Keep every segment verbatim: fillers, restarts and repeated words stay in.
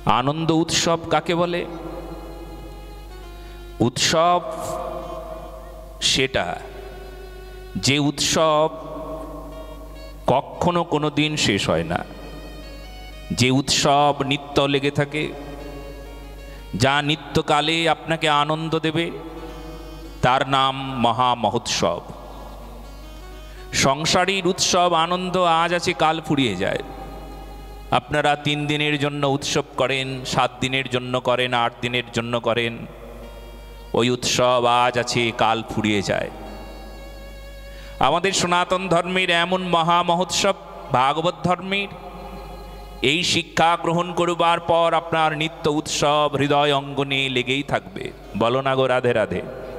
আনন্দ উৎসব কাকে বলে? উৎসব সেটা যে উৎসব কখনো কোনো দিন শেষ হয় না, যে উৎসব নিত্য লেগে থাকে, যা নিত্যকালে আপনাকে আনন্দ দেবে, তার নাম মহা মহোৎসব। সংসারীর উৎসব আনন্দ আজ আছে কাল ফুরিয়ে যায়। আপনারা তিন দিনের জন্য উৎসব করেন, সাত দিনের জন্য করেন, আট দিনের জন্য করেন, ওই উৎসব আজ আছে কাল ফুরিয়ে যায়। আমাদের সনাতন ধর্মের এমন মহা মহোৎসব ভাগবত ধর্মের, এই শিক্ষা গ্রহণ করবার পর আপনার নিত্য উৎসব হৃদয় অঙ্গনে লেগেই থাকবে। বলো না গো রাধে রাধে।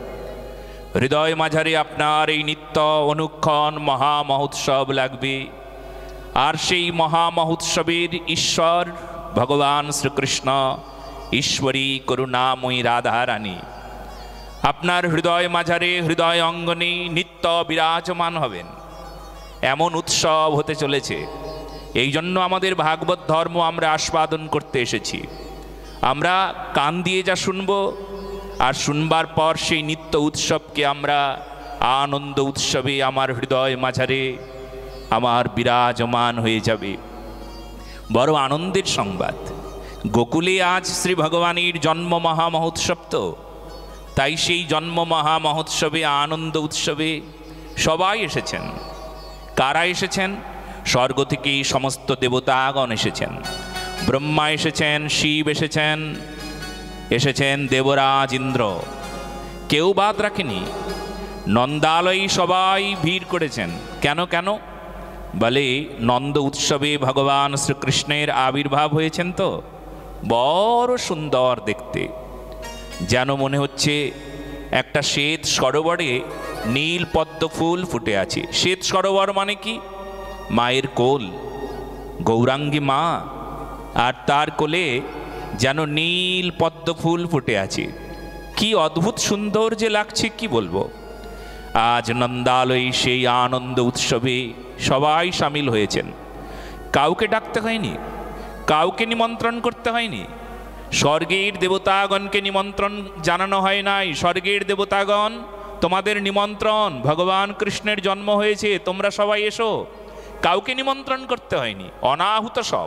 হৃদয় মাঝারে আপনার এই নিত্য অনুক্ষণ মহা মহোৎসব লাগবে। আর সেই মহা মহোৎসবের ঈশ্বর ভগবান শ্রীকৃষ্ণ, ঈশ্বরী করুণাময়ী রাধা রানী আপনার হৃদয় মাঝারে হৃদয় অঙ্গনে নিত্য বিরাজমান হবেন। এমন উৎসব হতে চলেছে। এই জন্য আমাদের ভাগবত ধর্ম আমরা আস্বাদন করতে এসেছি। আমরা কান দিয়ে যা শুনব, আর শুনবার পর সেই নিত্য উৎসবকে আমরা আনন্দ উৎসবে আমার হৃদয় মাঝারে আমার বিরাজমান হয়ে যাবে। বড় আনন্দের সংবাদ। গোকুলে আজ শ্রী ভগবানের জন্ম মহা মহোৎসব, তো তাই সেই জন্ম মহা মহোৎসবে আনন্দ উৎসবে সবাই এসেছেন। কারা এসেছেন? স্বর্গ থেকে সমস্ত দেবতাগণ এসেছেন। ব্রহ্মা এসেছেন, শিব এসেছেন, এসেছেন দেবরাজ ইন্দ্র। কেউ বাদ রাখেনি। নন্দালয়ে সবাই ভিড় করেছেন। কেন কেন বলে, নন্দ উৎসবে ভগবান শ্রীকৃষ্ণের আবির্ভাব হয়েছেন, তো বড় সুন্দর দেখতে। যেন মনে হচ্ছে একটা শ্বেত সরোবরে নীল পদ্ম ফুল ফুটে আছে। শ্বেত সরোবর মানে কি? মায়ের কোল, গৌরাঙ্গী মা, আর তার কোলে যেন নীল পদ্ম ফুল ফুটে আছে। কি অদ্ভুত সুন্দর যে লাগছে, কি বলবো। আজ নন্দালয়ে সেই আনন্দ উৎসবে সবাই সামিল হয়েছেন। কাউকে ডাকতে হয়নি, কাউকে নিমন্ত্রণ করতে হয়নি। স্বর্গের দেবতাগণকে নিমন্ত্রণ জানানো হয় নাই। স্বর্গের দেবতাগণ, তোমাদের নিমন্ত্রণ, ভগবান কৃষ্ণের জন্ম হয়েছে, তোমরা সবাই এসো। কাউকে নিমন্ত্রণ করতে হয়নি। অনাহুত সব।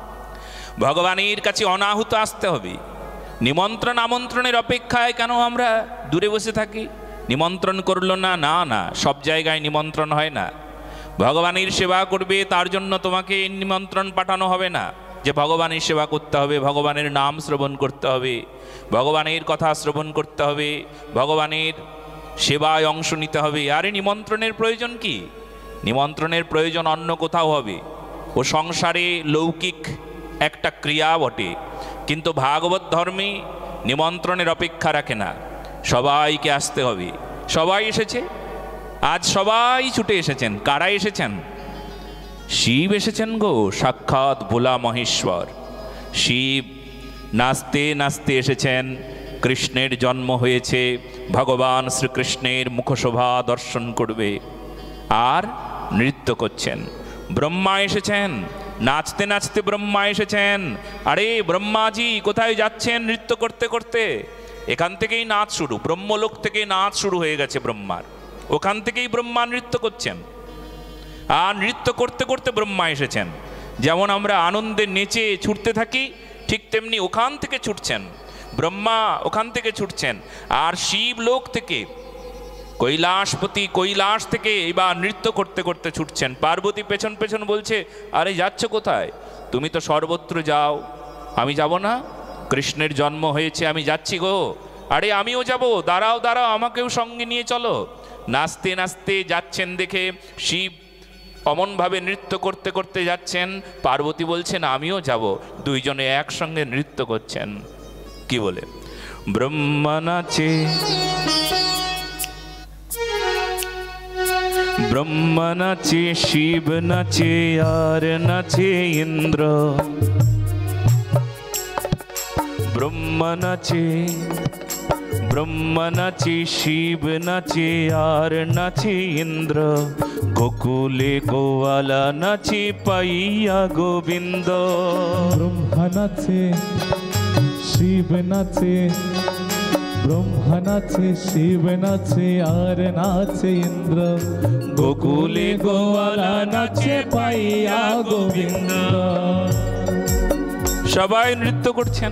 ভগবানের কাছে অনাহুত আসতে হবে। নিমন্ত্রণ আমন্ত্রণের অপেক্ষায় কেন আমরা দূরে বসে থাকি? নিমন্ত্রণ করলো না, না না, সব জায়গায় নিমন্ত্রণ হয় না। ভগবানের সেবা করবে, তার জন্য তোমাকে নিমন্ত্রণ পাঠানো হবে না যে ভগবানের সেবা করতে হবে, ভগবানের নাম শ্রবণ করতে হবে, ভগবানের কথা শ্রবণ করতে হবে, ভগবানের সেবায় অংশ নিতে হবে। আরে নিমন্ত্রণের প্রয়োজন কি? নিমন্ত্রণের প্রয়োজন অন্য কোথাও হবে। ও সংসারে লৌকিক একটা ক্রিয়া বটে, কিন্তু ভাগবত ধর্মে নিমন্ত্রণের অপেক্ষা রাখে না। সবাইকে আসতে হবে। সবাই এসেছে। আজ সবাই ছুটে এসেছেন। কারা এসেছেন? শিব এসেছেন গো, সাক্ষাৎ ভোলা মহেশ্বর শিব নাচতে নাচতে এসেছেন। কৃষ্ণের জন্ম হয়েছে, ভগবান শ্রীকৃষ্ণের মুখশোভা দর্শন করবে, আর নৃত্য করছেন। ব্রহ্মা এসেছেন, নাচতে নাচতে ব্রহ্মা এসেছেন। আরে ব্রহ্মাজি কোথায় যাচ্ছেন নৃত্য করতে করতে? এখান থেকেই নাচ শুরু, ব্রহ্মলোক থেকে নাচ শুরু হয়ে গেছে ব্রহ্মার। ওখান থেকেই ব্রহ্মা নৃত্য করছেন, আর নৃত্য করতে করতে ব্রহ্মা এসেছেন। যেমন আমরা আনন্দে নেচে ছুটতে থাকি, ঠিক তেমনি ওখান থেকে ছুটছেন ব্রহ্মা, ওখান থেকে ছুটছেন। আর শিব লোক থেকে, কৈলাসপতি কৈলাস থেকে এবার নৃত্য করতে করতে ছুটছেন। পার্বতী পেছন পেছন বলছে, আরে যাচ্ছ কোথায়? তুমি তো সর্বত্র যাও, আমি যাব না? কৃষ্ণের জন্ম হয়েছে, আমি যাচ্ছি গো। আরে আমিও যাব, দাঁড়াও দাঁড়াও, আমাকেও সঙ্গে নিয়ে চলো। নাচতে নাচতে যাচ্ছেন দেখে শিব অমনভাবে নৃত্য করতে করতে যাচ্ছেন। পার্বতী বলছেন আমিও যাব। দুইজনে একসঙ্গে নৃত্য করছেন। কি বলে? ব্রহ্মা নাচে, ব্রহ্মা নাচে, শিব নাচে, আর নাচে ইন্দ্র। ব্রহ্মা নাচে, ব্রহ্মা নাচে, শিব নাচে, আর নাচে ইন্দ্র। গোকুলে গোয়ালা নাচে পাইয়া গোবিন্দ। ব্রহ্মা নাচে, শিব নাচে, ব্রহ্মা নাচে, শিব নাচে, আর নাচে ইন্দ্র। গোকুলে গোয়ালা নাচে পাইয়া গোবিন্দ। সবাই নৃত্য করছেন,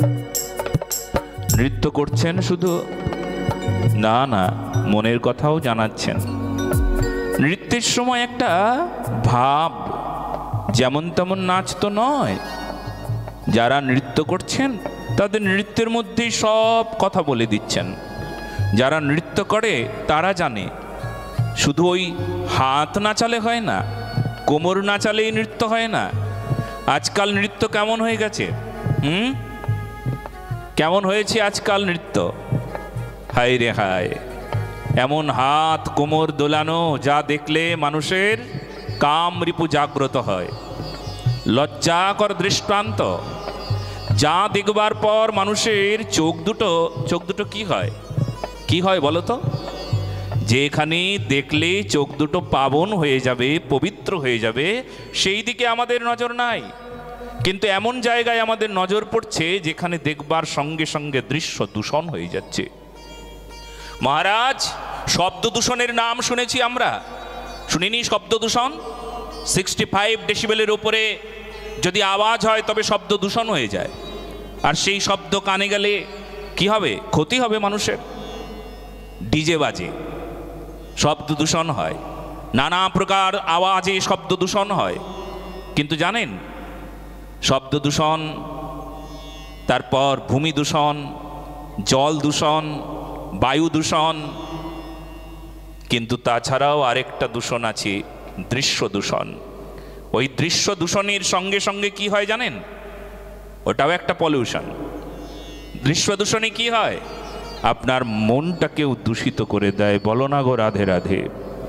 নৃত্য করছেন শুধু না, না মনের কথাও জানাচ্ছেন। নৃত্যের সময় একটা ভাব, যেমন তেমন নাচ তো নয়। যারা নৃত্য করছেন তাদের নৃত্যের মধ্যেই সব কথা বলে দিচ্ছেন। যারা নৃত্য করে তারা জানে শুধু ওই হাত নাচালে হয় না, কোমর নাচালেই নৃত্য হয় না। আজকাল নৃত্য কেমন হয়ে গেছে, হুম কেমন হয়েছে আজকাল নৃত্য? হায় রে হায়, এমন হাত কোমর দোলানো যা দেখলে মানুষের কাম রিপু জাগ্রত হয়। লজ্জাকর দৃষ্টান্ত, যা দেখবার পর মানুষের চোখ দুটো চোখ দুটো কি হয়, কি হয় বলো তো? যেখানে দেখলে চোখ দুটো পাবন হয়ে যাবে, পবিত্র হয়ে যাবে, সেই দিকে আমাদের নজর নাই। কিন্তু এমন জায়গায় আমাদের নজর পড়ছে যেখানে দেখবার সঙ্গে সঙ্গে দৃশ্য দূষণ হয়ে যাচ্ছে। মহারাজ, শব্দ দূষণের নাম শুনেছি আমরা, শুনিনি শব্দ দূষণ? সিক্সটি ফাইভ ডেসিবেলের উপরে যদি আওয়াজ হয় তবে শব্দ দূষণ হয়ে যায়। আর সেই শব্দ কানে গেলে কি হবে? ক্ষতি হবে মানুষের। ডিজে বাজে, শব্দ দূষণ হয়, নানা প্রকার আওয়াজে শব্দ দূষণ হয়। কিন্তু জানেন, শব্দ দূষণ, তারপর ভূমি দূষণ, জল দূষণ, বায়ু দূষণ, কিন্তু তাছাড়াও আরেকটা দূষণ আছে, দৃশ্য দূষণ। ওই দৃশ্য দূষণের সঙ্গে সঙ্গে কি হয় জানেন? ওটাও একটা পলিউশন। দৃশ্য দূষণে কি হয়? আপনার মনটাকেও দূষিত করে দেয়। বলো না গো রাধে রাধে।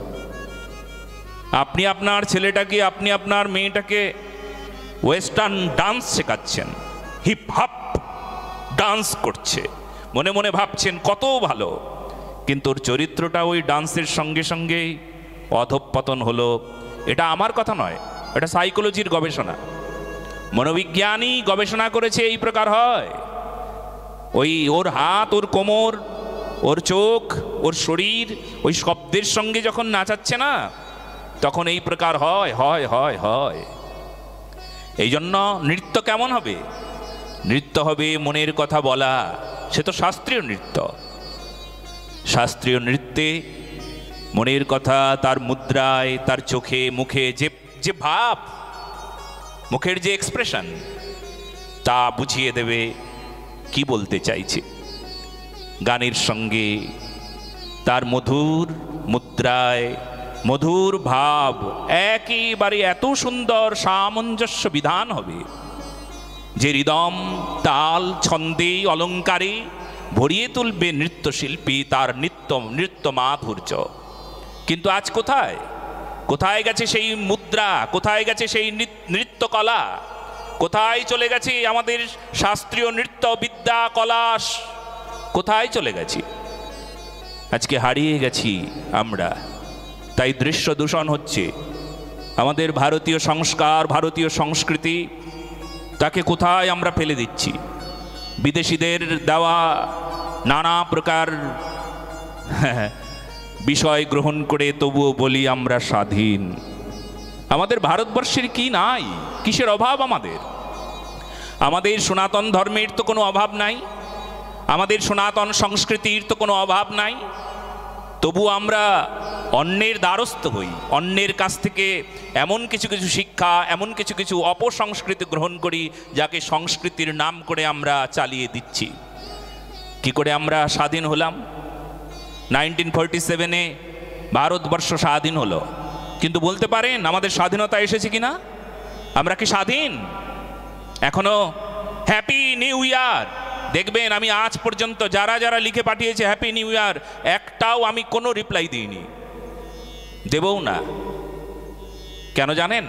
আপনি আপনার ছেলেটাকে, আপনি আপনার মেয়েটাকে ওয়েস্টার্ন ডান্স শেখাচ্ছেন, হিপ হপ ডান্স করছে, মনে মনে ভাবছেন কত ভালো, কিন্তু ওর চরিত্রটা ওই ডান্সের সঙ্গে সঙ্গেই অধঃপতন হলো। এটা আমার কথা নয়, এটা সাইকোলজির গবেষণা, মনোবিজ্ঞানী গবেষণা করেছে এই প্রকার হয়। ওই ওর হাত, ওর কোমর, ওর চোখ, ওর শরীর ওই শব্দের সঙ্গে যখন নাচাচ্ছে না, তখন এই প্রকার হয় হয় হয় হয় এই জন্য নৃত্য কেমন হবে? নৃত্য হবে মনের কথা বলা। সে তো শাস্ত্রীয় নৃত্য। শাস্ত্রীয় নৃত্যে মনের কথা তার মুদ্রায়, তার চোখে, মুখে যে যে ভাব, মুখের যে এক্সপ্রেশন, তা বুঝিয়ে দেবে কি বলতে চাইছে। গানের সঙ্গে তার মধুর মুদ্রায়, মধুর ভাব একেবারে এত সুন্দর সামঞ্জস্য বিধান হবে যে হৃদম তাল ছন্দে অলঙ্কারে ভরিয়ে তুলবে নৃত্যশিল্পী তার নিত্য নৃত্য মাধুর্য। কিন্তু আজ কোথায় কোথায় গেছে সেই মুদ্রা? কোথায় গেছে সেই নৃত্যকলা? কোথায় চলে গেছে আমাদের শাস্ত্রীয় নৃত্য বিদ্যা কলা? কোথায় চলে গেছি? আজকে হারিয়ে গেছি আমরা। তাই দৃশ্য দূষণ হচ্ছে। আমাদের ভারতীয় সংস্কার, ভারতীয় সংস্কৃতি, তাকে কোথায় আমরা ফেলে দিচ্ছি? বিদেশিদের দেওয়া নানা প্রকার বিষয় গ্রহণ করে তবুও বলি আমরা স্বাধীন। আমাদের ভারতবর্ষের কি নাই? কিসের অভাব আমাদের? আমাদের সনাতন ধর্মের তো কোনো অভাব নাই, আমাদের সনাতন সংস্কৃতির তো কোনো অভাব নাই। তবু আমরা অন্যের দ্বারস্থ হই, অন্যের কাছ থেকে এমন কিছু কিছু শিক্ষা, এমন কিছু কিছু অপসংস্কৃতি গ্রহণ করি, যাকে সংস্কৃতির নাম করে আমরা চালিয়ে দিচ্ছি। কি করে আমরা স্বাধীন হলাম? নাইনটিন ফোরটি সেভেনে ভারতবর্ষ স্বাধীন হলো, কিন্তু বলতে পারেন আমাদের স্বাধীনতা এসেছে কিনা? আমরা কি স্বাধীন? এখনো হ্যাপি নিউ ইয়ার দেখবেন, আমি আজ পর্যন্ত যারা যারা লিখে পাঠিয়েছে হ্যাপি নিউ ইয়ার, একটাও আমি কোনো রিপ্লাই দিইনি, দেবও না। কেন জানেন?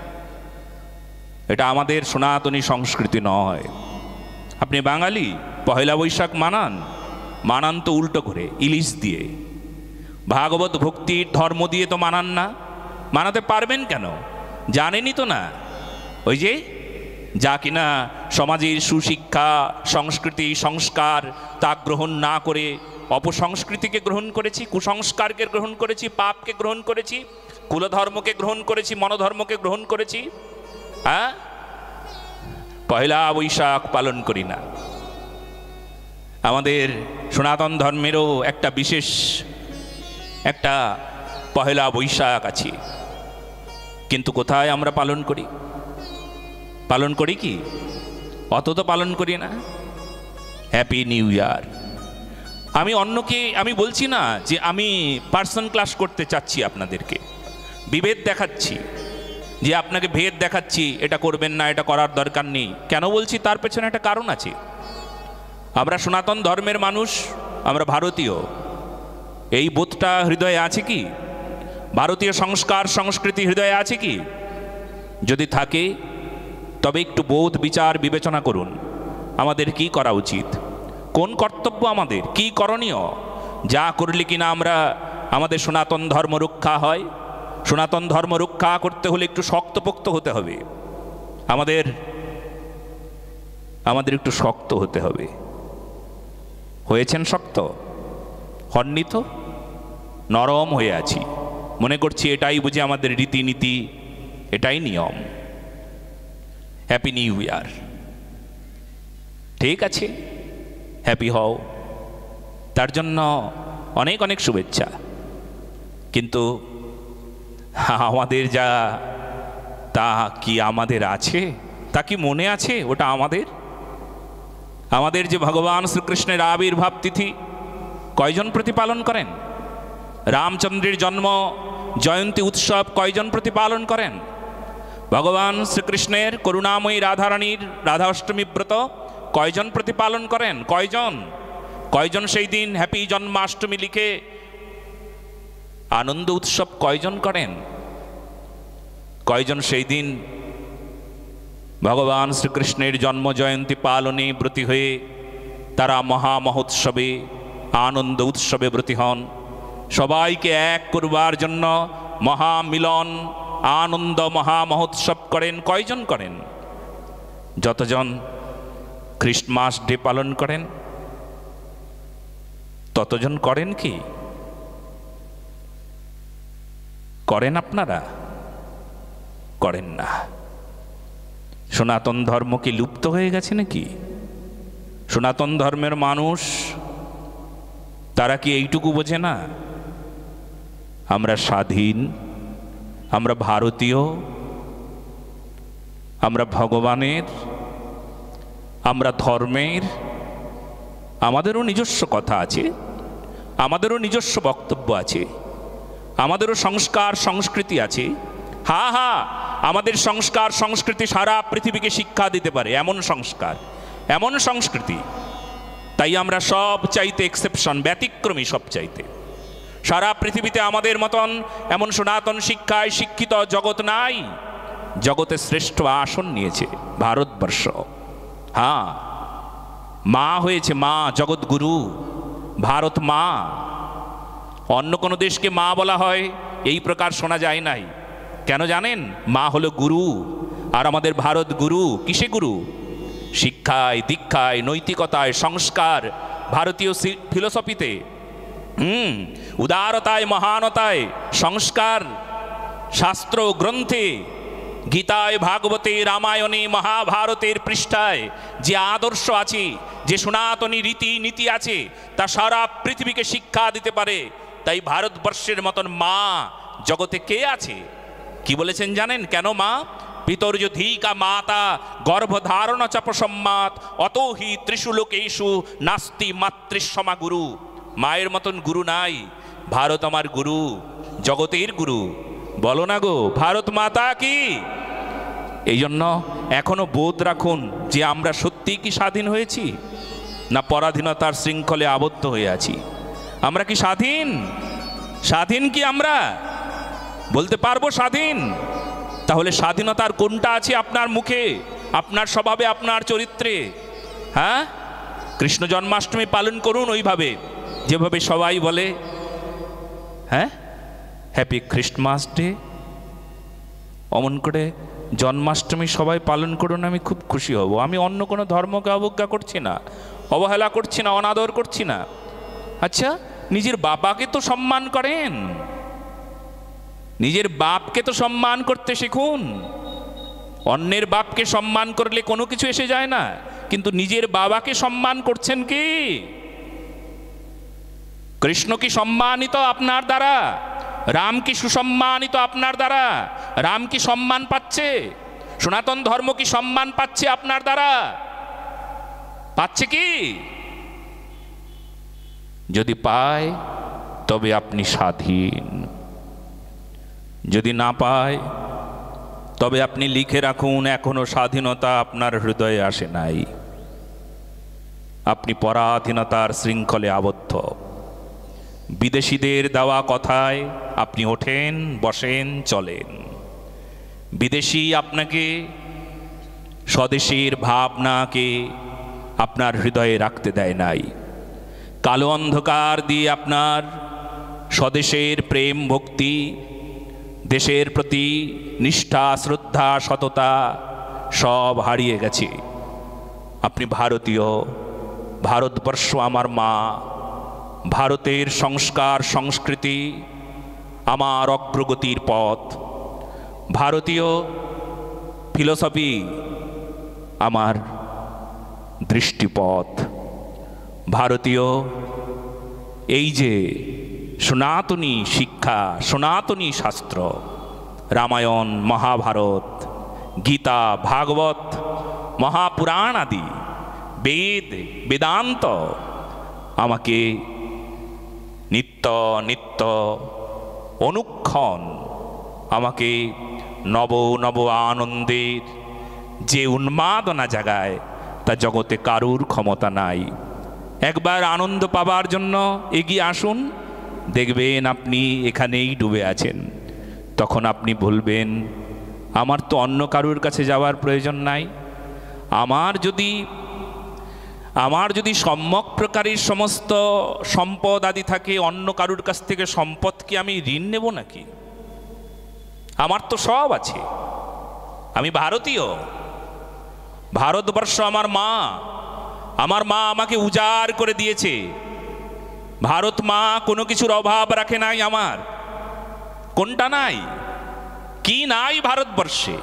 এটা আমাদের সনাতনী সংস্কৃতি নয়। আপনি বাঙালি, পহেলা বৈশাখ মানান, মানান তো উল্টো করে, ইলিশ দিয়ে। ভাগবত ভক্তির ধর্ম দিয়ে তো মানান না। মানাতে পারবেন কেন? জানেনই তো না। ওই যে যা কিনা সমাজের সুশিক্ষা সংস্কৃতি সংস্কার তা গ্রহণ না করে অপসংস্কৃতিকে গ্রহণ করেছি, কুসংস্কারকে গ্রহণ করেছি, পাপকে গ্রহণ করেছি, কুলধর্মকে গ্রহণ করেছি, মনোধর্মকে গ্রহণ করেছি। হ্যাঁ, পয়লা বৈশাখ পালন করি না। আমাদের সনাতন ধর্মেরও একটা বিশেষ একটা পয়লা বৈশাখ আছে, কিন্তু কোথায় আমরা পালন করি? পালন করি কি? অত তো পালন করি না। Happy new year. আমি অন্যকে আমি বলছি না যে আমি পার্সন ক্লাস করতে চাচ্ছি, আপনাদেরকে বিভেদ দেখাচ্ছি, যে আপনাকে ভেদ দেখাচ্ছি এটা করবেন না, এটা করার দরকার নেই। কেন বলছি? তার পেছনে একটা কারণ আছে। আমরা সনাতন ধর্মের মানুষ, আমরা ভারতীয়। এই বোধটা হৃদয়ে আছে কি? ভারতীয় সংস্কার সংস্কৃতি হৃদয়ে আছে কি? যদি থাকে তবে একটু বোধ বিচার বিবেচনা করুন, আমাদের কি করা উচিত, কোন কর্তব্য আমাদের, কি করণীয়, যা করলে কিনা আমরা আমাদের সনাতন ধর্ম রক্ষা হয়। সনাতন ধর্ম রক্ষা করতে হলে একটু শক্তপোক্ত হতে হবে, আমাদের আমাদের একটু শক্ত হতে হবে। হয়েছেন শক্ত? হননি তো? নরম হয়ে আছি, মনে করছি এটাই বুঝি আমাদের রীতিনীতি, এটাই নিয়ম। Happy new year. ঠিক আছে, হ্যাপি হও, তার জন্য অনেক অনেক শুভেচ্ছা। কিন্তু আমাদের যা তা কি আমাদের আছে? তা কি মনে আছে ওটা আমাদের? আমাদের যে ভগবান শ্রীকৃষ্ণের আবির্ভাব তিথি কয়জন প্রতিপালন করেন? রামচন্দ্রের জন্ম জয়ন্তী উৎসব কয়জন প্রতিপালন করেন? ভগবান শ্রীকৃষ্ণের করুণাময়ী রাধারানীর রাধাষ্টমী ব্রত কয়জন প্রতিপালন করেন? কয়জন কয়জন সেই দিন হ্যাপি জন্মাষ্টমী লিখে আনন্দ উৎসব কয়জন করেন? কয়জন সেই দিন ভগবান শ্রীকৃষ্ণের জন্ম জয়ন্তী পালনে ব্রতী হয়ে তারা মহা মহোৎসবে আনন্দ উৎসবে ব্রতী হন? সবাইকে এক করবার জন্য মহামিলন আনন্দ মহা মহোৎসব করেন। কয়জন করেন? যতজন খ্রিস্টমাস ডে পালন করেন ততজন করেন কি? করেন আপনারা? করেন না। সনাতন ধর্ম কি লুপ্ত হয়ে গেছে নাকি? সনাতন ধর্মের মানুষ তারা কি এইটুকু বোঝে না? আমরা স্বাধীন, আমরা ভারতীয়, আমরা ভগবানের, আমরা ধর্মের, আমাদেরও নিজস্ব কথা আছে, আমাদেরও নিজস্ব বক্তব্য আছে, আমাদেরও সংস্কার সংস্কৃতি আছে। হা হা আমাদের সংস্কার সংস্কৃতি সারা পৃথিবীকে শিক্ষা দিতে পারে, এমন সংস্কার এমন সংস্কৃতি। তাই আমরা সব চাইতে এক্সেপশন, ব্যতিক্রমী সব চাইতে। সারা পৃথিবীতে আমাদের মতন এমন সনাতন শিক্ষায় শিক্ষিত জগৎ নাই। জগতে শ্রেষ্ঠ আসন নিয়েছে ভারতবর্ষ। হ্যাঁ, মা হয়েছে, মা জগৎগুরু, ভারত মা। অন্য কোনো দেশকে মা বলা হয় এই প্রকার শোনা যায় নাই। কেন জানেন? মা হলো গুরু, আর আমাদের ভারত গুরু। কিসে গুরু? শিক্ষায়, দীক্ষায়, নৈতিকতায়, সংস্কার, ভারতীয় ফিলোসফিতে, হুম উদারতায়, মহানতায়, সংস্কার, শাস্ত্র গ্রন্থে, গীতায়, ভাগবতে, রামায়ণে, মহাভারতের পৃষ্ঠায় যে আদর্শ আছে, যে সনাতনী রীতি নীতি আছে, তা সারা পৃথিবীকে শিক্ষা দিতে পারে। তাই ভারতবর্ষের মতন মা জগতে কে আছে? কি বলেছেন জানেন? কেন মা? পিতর্যধিকা মাতা গর্ভধারণ চাপসম্মাত অতো হি ত্রিষু লোকেষু নাস্তি মাতৃসমা গুরু। মায়ের মতন গুরু নাই, ভারত আমার গুরু, জগতের গুরু। বলো না গো, ভারত মাতা কি? এই জন্য এখনো বোধ রাখুন যে আমরা সত্যি কি স্বাধীন হয়েছি, না পরাধীনতার শৃঙ্খলে আবদ্ধ হয়ে আছি? আমরা কি স্বাধীন? স্বাধীন কি আমরা? বলতে পারবো স্বাধীন? তাহলে স্বাধীনতার কোনটা আছে আপনার মুখে, আপনার স্বভাবে, আপনার চরিত্রে? হ্যাঁ, কৃষ্ণ জন্মাষ্টমী পালন করুন ওইভাবে যেভাবে সবাই বলে। হ্যাঁ, হ্যাপি খ্রিস্টমাস ডে, অমন করে জন্মাষ্টমী সবাই পালন করুন, আমি খুব খুশি হব। আমি অন্য কোনো ধর্মকে অবজ্ঞা করছি না, অবহেলা করছি না, অনাদর করছি না। আচ্ছা, নিজের বাবাকে তো সম্মান করেন, নিজের বাপকে তো সম্মান করতে শিখুন। অন্যের বাপকে সম্মান করলে কোনো কিছু এসে যায় না, কিন্তু নিজের বাবাকে সম্মান করছেন কি? কৃষ্ণ কি সম্মানিত আপনার দ্বারা? রাম কি সুসম্মানিত আপনার দ্বারা? রাম কি সম্মান পাচ্ছে? সনাতন ধর্ম কি সম্মান পাচ্ছে আপনার দ্বারা? পাচ্ছে কি? যদি পায় তবে আপনি স্বাধীন, যদি না পায় তবে আপনি লিখে রাখুন, এখনো স্বাধীনতা আপনার হৃদয়ে আসে নাই। আপনি পরাধীনতার শৃঙ্খলে আবদ্ধ। বিদেশিদের দেওয়া কথায় আপনি ওঠেন, বসেন, চলেন। বিদেশি আপনাকে স্বদেশীর ভাবনাকে আপনার হৃদয়ে রাখতে দেয় নাই। কালো অন্ধকার দিয়ে আপনার স্বদেশের প্রেম ভক্তি, দেশের প্রতি নিষ্ঠা, শ্রদ্ধা, সততা সব হারিয়ে গেছে। আপনি ভারতীয়, ভারতবর্ষ আমার মা, ভারতের সংস্কার সংস্কৃতি আমার অগ্রগতির পথ, ভারতীয় ফিলোসফি আমার দৃষ্টিপথ, ভারতীয় এই যে সনাতনী শিক্ষা, সনাতনী শাস্ত্র, রামায়ণ, মহাভারত, গীতা, ভাগবত, মহাপুরাণ আদি বেদ, বেদান্ত আমাকে নিত্য নিত্য অনুক্ষণ আমাকে নব নব আনন্দের যে উন্মাদনা জাগায় তা জগতে কারুর ক্ষমতা নাই। একবার আনন্দ পাবার জন্য এগিয়ে আসুন, দেখবেন আপনি এখানেই ডুবে আছেন। তখন আপনি বলবেন, আমার তো অন্য কারুর কাছে যাওয়ার প্রয়োজন নাই। আমার যদি আমার যদি সম্যক প্রকারের সমস্ত সম্পদ আদি থাকে, অন্য কারুর কাছ থেকে সম্পদ কি আমি ঋণ নেব নাকি? আমার তো সব আছে। আমি ভারতীয়, ভারতবর্ষ আমার মা, আমার মা আমাকে উজাড় করে দিয়েছে। ভারত মা কোনো কিছুর অভাব রাখে নাই আমার। কোনটা নাই? কি নাই ভারতবর্ষে?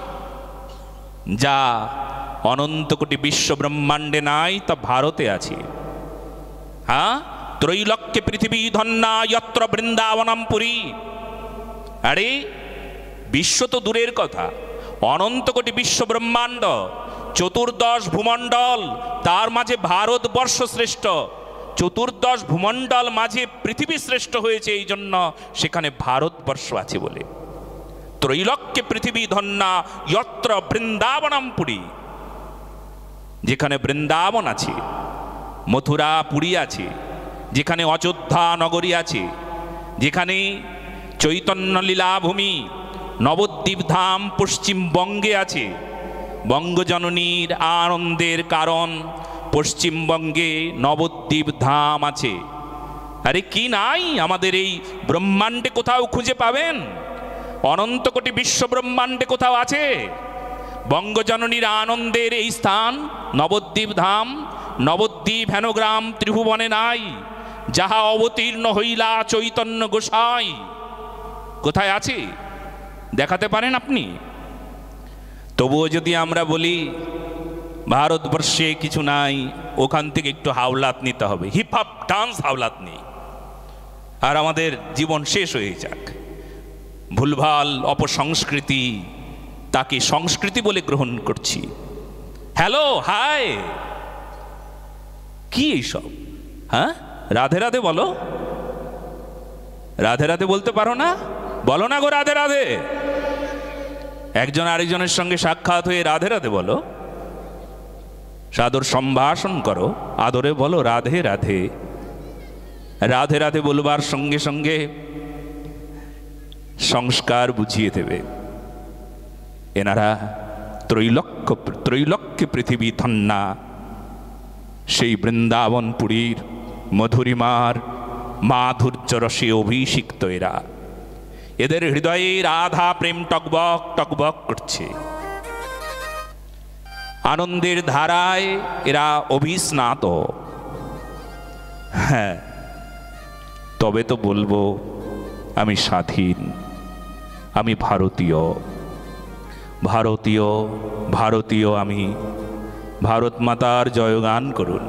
যা অনন্ত কোটি বিশ্ব ব্রহ্মাণ্ডে নাই তা ভারতে আছে। হ্যাঁ, ত্রৈলোক্যে পৃথিবী ধন্যা যত্র বৃন্দাবনম পুরী। আরে বিশ্ব তো দূরের কথা, অনন্ত কোটি বিশ্ব ব্রহ্মাণ্ড, চতুর্দশ ভূমণ্ডল, তার মাঝে ভারতবর্ষ শ্রেষ্ঠ। চতুর্দশ ভূমণ্ডল মাঝে পৃথিবী শ্রেষ্ঠ হয়েছে এই জন্য সেখানে ভারতবর্ষ আছে বলে। ত্রৈলোক্যে পৃথিবী ধন্যা যত্র বৃন্দাবনম পুরী। যেখানে বৃন্দাবন আছে, মথুরা পুরী আছে, যেখানে অযোধ্যা নগরী আছে, যেখানে চৈতন্য লীলাভূমি নবদ্বীপ ধাম পশ্চিমবঙ্গে আছে, বঙ্গজননীর আনন্দের কারণ পশ্চিমবঙ্গে নবদ্বীপ ধাম আছে। আরে কি নাই আমাদের এই ব্রহ্মাণ্ডে? কোথাও খুঁজে পাবেন? অনন্ত কোটি বিশ্ব ব্রহ্মাণ্ডে কোথাও আছে বঙ্গজননীর আনন্দের এই স্থান নবদ্বীপ ধাম? নবদ্বীপ হেনগ্রাম ত্রিভুবনে নাই, যাহা অবতীর্ণ হইলা চৈতন্য গোসাই। কোথায় আছে দেখাতে পারেন আপনি? তবুও যদি আমরা বলি ভারতবর্ষে কিছু নাই, ওখান থেকে একটু হাওলাত নিতে হবে, হিপ হপ ডান্স হাওলাত নেই, আর আমাদের জীবন শেষ হয়ে যাক। ভুলভাল অপসংস্কৃতি, তাকে সংস্কৃতি বলে গ্রহণ করছি। হ্যালো, হাই, কি এইসব? হ্যাঁ, রাধে রাধে বলো। রাধে রাধে বলতে পারো না? বলো না গো রাধে রাধে। একজন আরেকজনের সঙ্গে সাক্ষাৎ হয়ে রাধে রাধে বলো, সাদর সম্ভাষণ করো, আদরে বলো রাধে রাধে। রাধে রাধে বলবার সঙ্গে সঙ্গে সংস্কার বুঝিয়ে দেবে। এনারা ত্রৈলক্য ত্রৈলক্যে পৃথিবী ধন্যা, সেই বৃন্দাবনপুরীর মধুরিমার মাধুর্য রসে অভিষিক্ত এরা। এদের হৃদয়ে রাধা প্রেম টকবক টকবক করছে। আনন্দের ধারায় এরা অভিস্নাত। হ্যাঁ, তবে তো বলবো আমি স্বাধীন, আমি ভারতীয়, ভারতীয় ভারতীয় আমি। ভারত মাতার জয়গান করুন।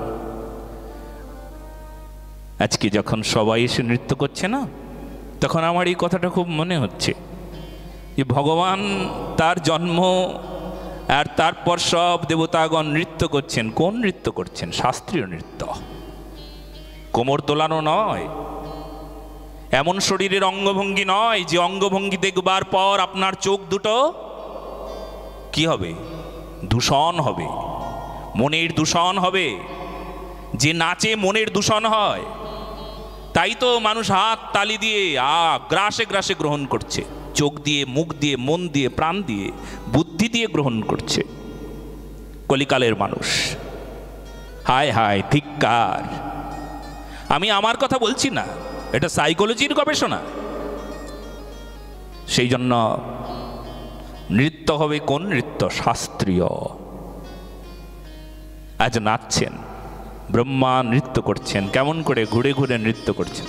আজকে যখন সবাই এসে নৃত্য করছে না, তখন আমার এই কথাটা খুব মনে হচ্ছে যে ভগবান তার জন্ম, আর তারপর সব দেবতাগণ নৃত্য করছেন। কোন নৃত্য করছেন? শাস্ত্রীয় নৃত্য, কোমর তোলানো নয়, এমন শরীরের অঙ্গভঙ্গি নয় যে অঙ্গভঙ্গি দেখবার পর আপনার চোখ দুটো কি হবে? দূষণ হবে, মনের দূষণ হবে। যে নাচে মনের দূষণ হয়, তাই তো মানুষ হাত তালি দিয়ে আ গ্রাসে গ্রাসে গ্রহণ করছে, চোখ দিয়ে, মুখ দিয়ে, মন দিয়ে, প্রাণ দিয়ে, বুদ্ধি দিয়ে গ্রহণ করছে কলিকালের মানুষ। হায় হায়, ধিক্কার। আমি আমার কথা বলছি না, এটা সাইকোলজির গবেষণা। সেই জন্য নৃত্য হবে কোন নৃত্য? শাস্ত্রীয়। আজ নাচছেন, ব্রহ্মা নৃত্য করছেন। কেমন করে? ঘুরে ঘুরে নৃত্য করছেন।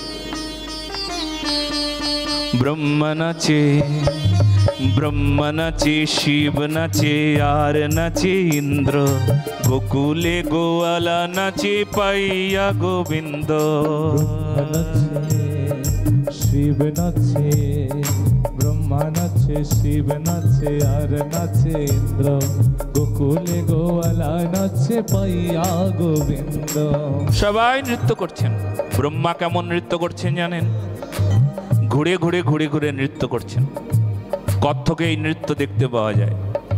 ব্রহ্মা নাচে, ব্রহ্মা নাচে, শিব নাচে, আর নাচে ইন্দ্র। গোকুলে গোয়ালা নাচে পাইয়া গোবিন্দ। শিব নাচে, ব্রহ্মা নাচে, শিব নাচে, আর নাচে ইন্দ্র। গোকুলে গোয়ালা নাচে পাইয়া গোবিন্দ। সবাই নৃত্য করছেন। ব্রহ্মা কেমন নৃত্য করছেন জানেন? ঘুরে ঘুরে ঘুরে ঘুরে নৃত্য করছেন। কত্থকে এই নৃত্য দেখতে পাওয়া যায়।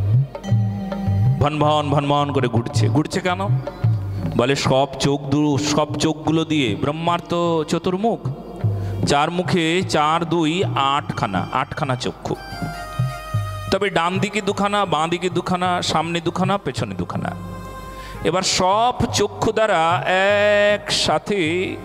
ভনভন ভনভন করে ঘুরছে। ঘুরছে কেন? বলে সব চোখ দু সব চোখগুলো দিয়ে, ব্রহ্মার তো চতুর্মুখ, চার মুখে চার দুই আটখানা, আটখানা চক্ষু। তবে ডান দিকে দুখানা, বাঁ দিকে দুখানা, সামনে দুখানা, পেছনে দুখানা। এবার সব চক্ষু দ্বারা একসাথে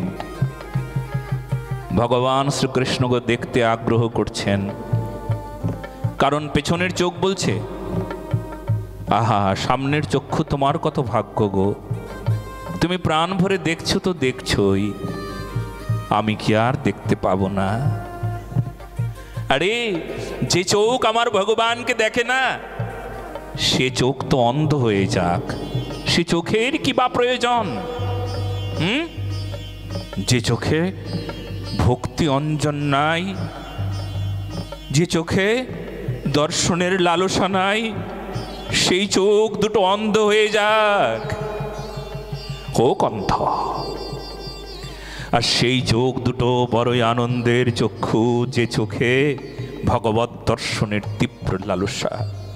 ভগবান শ্রীকৃষ্ণকে দেখতে আগ্রহ করছেন। কারণ পেছনের চোখ বলছে, আহা, সামনের চক্ষু তোমার কত ভাগ্য গো, তুমি প্রাণ ভরে দেখছো তো দেখছোই, আমি কি আর দেখতে পাবো না? আরে, যে চোখ আমার ভগবানকে দেখে না, সে চোখ তো অন্ধ হয়ে যাক, সে চোখের কি বা প্রয়োজন? হুম যে চোখে ভক্তি অঞ্জন নাই, যে চোখে দর্শনের লালসা নাই, সেই চোখ দুটো অন্ধ হয়ে যাক, হোক অন্ধ। আর সেই চোখ দুটো বড়ই আনন্দের চক্ষু, যে চোখে ভগবত দর্শনের তীব্র লালসা।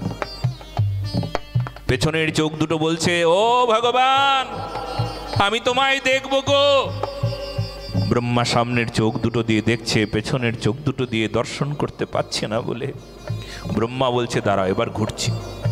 পেছনের চোখ দুটো বলছে, ও ভগবান, আমি তোমায় দেখব গো। ব্রহ্মা সামনের চোখ দুটো দিয়ে দেখছে, পেছনের চোখ দুটো দিয়ে দর্শন করতে পারছে না বলে ব্রহ্মা বলছে, দাঁড়াও, এবার ঘুরছি।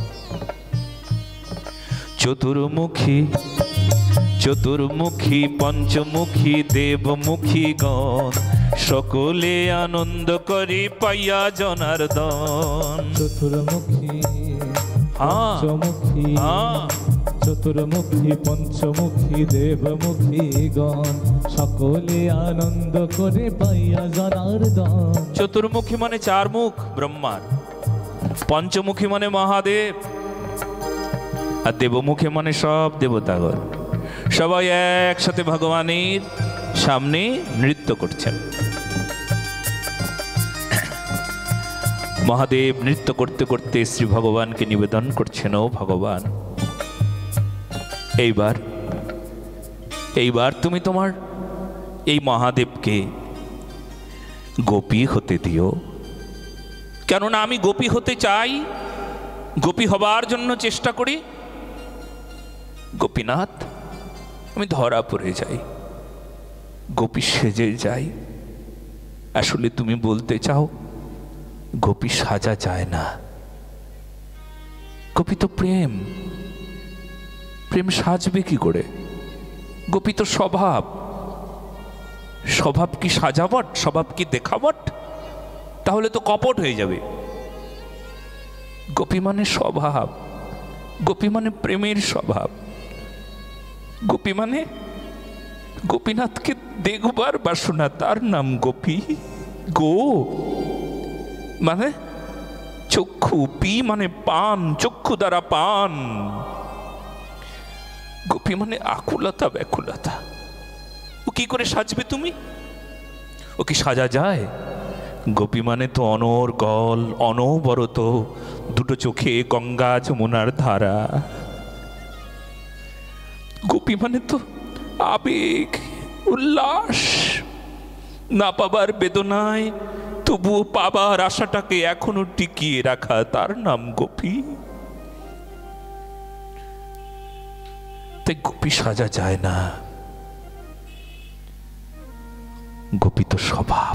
চতুর্মুখী চতুর্মুখী পঞ্চমুখী দেবমুখী গণ, সকলে আনন্দ করি পাইয়া জনার্দন। চতুর্মুখী হ্যাঁ পঞ্চমুখী, হ্যাঁ চতুর্মুখী পঞ্চমুখী দেবমুখী গণ, সকলে আনন্দ করে পাইয়া জনার্দন। চতুর্মুখী মানে চার মুখ ব্রহ্মার, পঞ্চমুখী মানে মহাদেব, আর দেবমুখী মানে সব দেবতাগণ। সবাই একসাথে ভগবানের সামনে নৃত্য করছেন। মহাদেব নৃত্য করতে করতে শ্রী ভগবানকে নিবেদন করছেন, ও ভগবান, এইবার এইবার তুমি তোমার এই মহাদেবকে গোপী হতে দিও, কেননা আমি গোপী হতে চাই, গোপী হবার জন্য চেষ্টা করি। গোপীনাথ, আমি ধরা পড়ে যাই, গোপী সেজে যাই। আসলে তুমি বলতে চাও গোপী সাজা যায় না, গোপী তো প্রেম, প্রেম সাজবে কি করে? গোপী তো স্বভাব, স্বভাব কি সাজাবট? স্বভাব কি দেখাবট? তাহলে তো কপট হয়ে যাবে। গোপী মানে স্বভাব, গোপী মানে প্রেমের স্বভাব, গোপী মানে গোপীনাথকে দেখবার বাসনা, তার নাম গোপী। গো মানে চক্ষু, পি মানে পান, চক্ষু দ্বারা পান। গোপী মানে আকুলতা ব্যাকুলতা। ও কি করে সাজবে তুমি? ও কি সাজা যায়? গোপী মানে তো অনর্গল, অনবরত দুটো চোখে গঙ্গা যমুনার ধারা। গোপী মানে তো আবেগ, উল্লাস, না পাবার বেদনায় তবুও পাবার আশাটাকে এখনো টিকিয়ে রাখা, তার নাম গোপী। তাই গোপী সাজা যায় না, গোপী তো স্বভাব।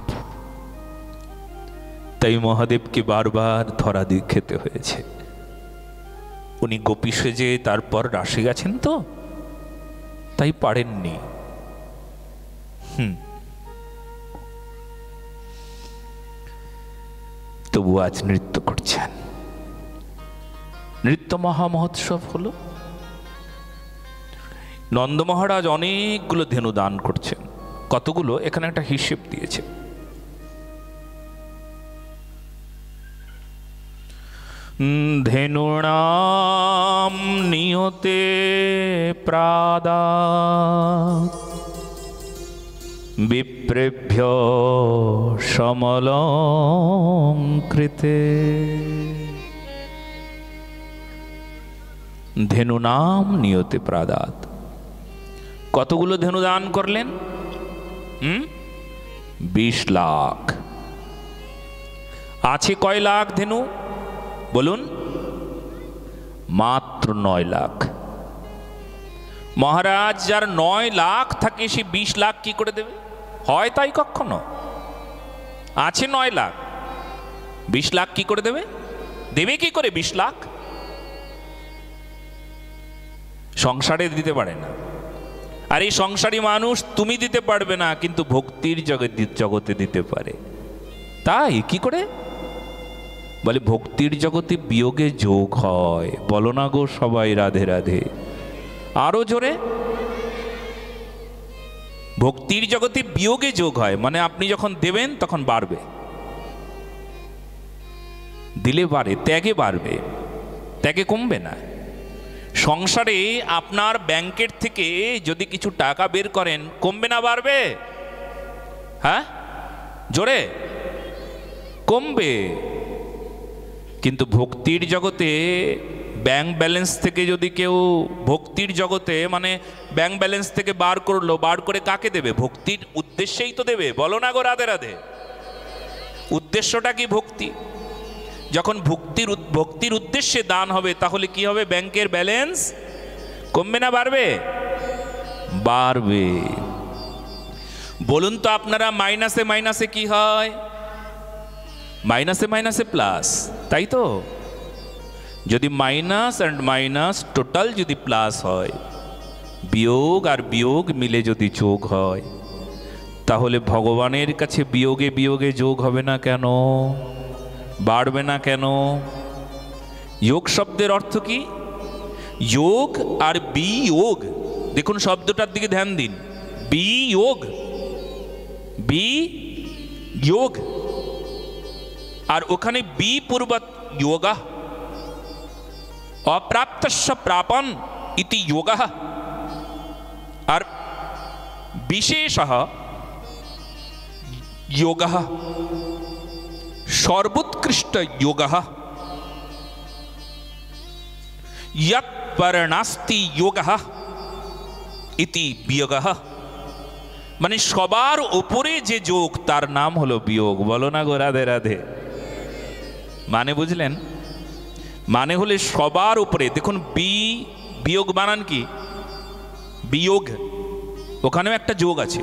তাই মহাদেবকে বারবার ধরা দিয়ে খেতে হয়েছে। উনি গোপী সেজে তারপর রাশি গেছেন তো, তাই পারেননি। হুম তবু আজ নৃত্য করছেন। নৃত্য মহামহোৎসব হলো। নন্দ মহারাজ অনেকগুলো ধেনু দান করছেন। কতগুলো? এখানে একটা হিসেব দিয়েছে। ধেনুনাম নিয়তে প্রাদাৎ বিপ্রেভ্য সমলঙ্কৃতে। ধেনুনাম নিয়তে প্রাদাৎ। কতগুলো ধেনু দান করলেন? হুম বিশ লাখ। আছে কয় লাখ ধেনু বলুন? মাত্র নয় লাখ। মহারাজ যার নয় লাখ থাকে সে বিশ লাখ কি করে দেবে? হয় তাই কখনো? আছে নয় লাখ, বিশ লাখ কি করে দেবে? দেবে কি করে বিশ লাখ? সংসারে দিতে পারে না। আর এই সংসারী মানুষ তুমি দিতে পারবে না, কিন্তু ভক্তির জগতে জগতে দিতে পারে। তাই কি করে? বলে ভক্তির জগতে বিয়োগে যোগ হয়। বলো না গো সবাই রাধে রাধে। আরো জোরে। ভক্তির জগতে বিয়োগে যোগ হয় মানে আপনি যখন দেবেন তখন বাড়বে, দিলে বাড়ে, ত্যাগে বাড়বে, ত্যাগে কমবে না। সংসারে আপনার ব্যাংকের থেকে যদি কিছু টাকা বের করেন কমবে না বাড়বে? হ্যাঁ জোরে। কমবে। কিন্তু ভক্তির জগতে ব্যাংক ব্যালেন্স থেকে যদি কেউ ভক্তির জগতে মানে ব্যাংক ব্যালেন্স থেকে বার করলো, বার করে কাকে দেবে? ভক্তির উদ্দেশ্যেই তো দেবে। বলো না গো রাধে রাধে। উদ্দেশ্যটা কি? ভক্তি। যখন ভক্তির ভক্তির উদ্দেশ্যে দান হবে তাহলে কি হবে? ব্যাংকের ব্যালেন্স কমবে না বাড়বে? বাড়বে। বলুন তো আপনারা, মাইনাসে মাইনাসে কি হয়? মাইনাসে মাইনাসে প্লাস, তাই তো? যদি মাইনাস অ্যান্ড মাইনাস টোটাল যদি প্লাস হয়, বিয়োগ আর বিয়োগ মিলে যদি যোগ হয়, তাহলে ভগবানের কাছে বিয়োগে বিয়োগে যোগ হবে না কেন? বাড়বে না কেন? যোগ শব্দের অর্থ কি? যোগ আর বিয়োগ। দেখুন শব্দটার দিকে ধ্যান দিন। বিয়োগ, বি যোগ, আর ওখানে বি পূর্বক যোগা। অপ্রাপ্তস্য প্রাপন ইতি যোগা। আর বিশেষঃ যোগা, সর্বোৎকৃষ্ট যোগা। यत् परनास्ति योगः इति वियोगः। মানে সবার উপরে যে যোগ তার নাম হলো বিয়োগ। বলো না গো রাধে রাধে। মানে বুঝলেন? মানে হলে সবার উপরে। দেখুন বি বিয়োগ বানান কি? বিয়োগ। ওখানেও একটা যোগ আছে।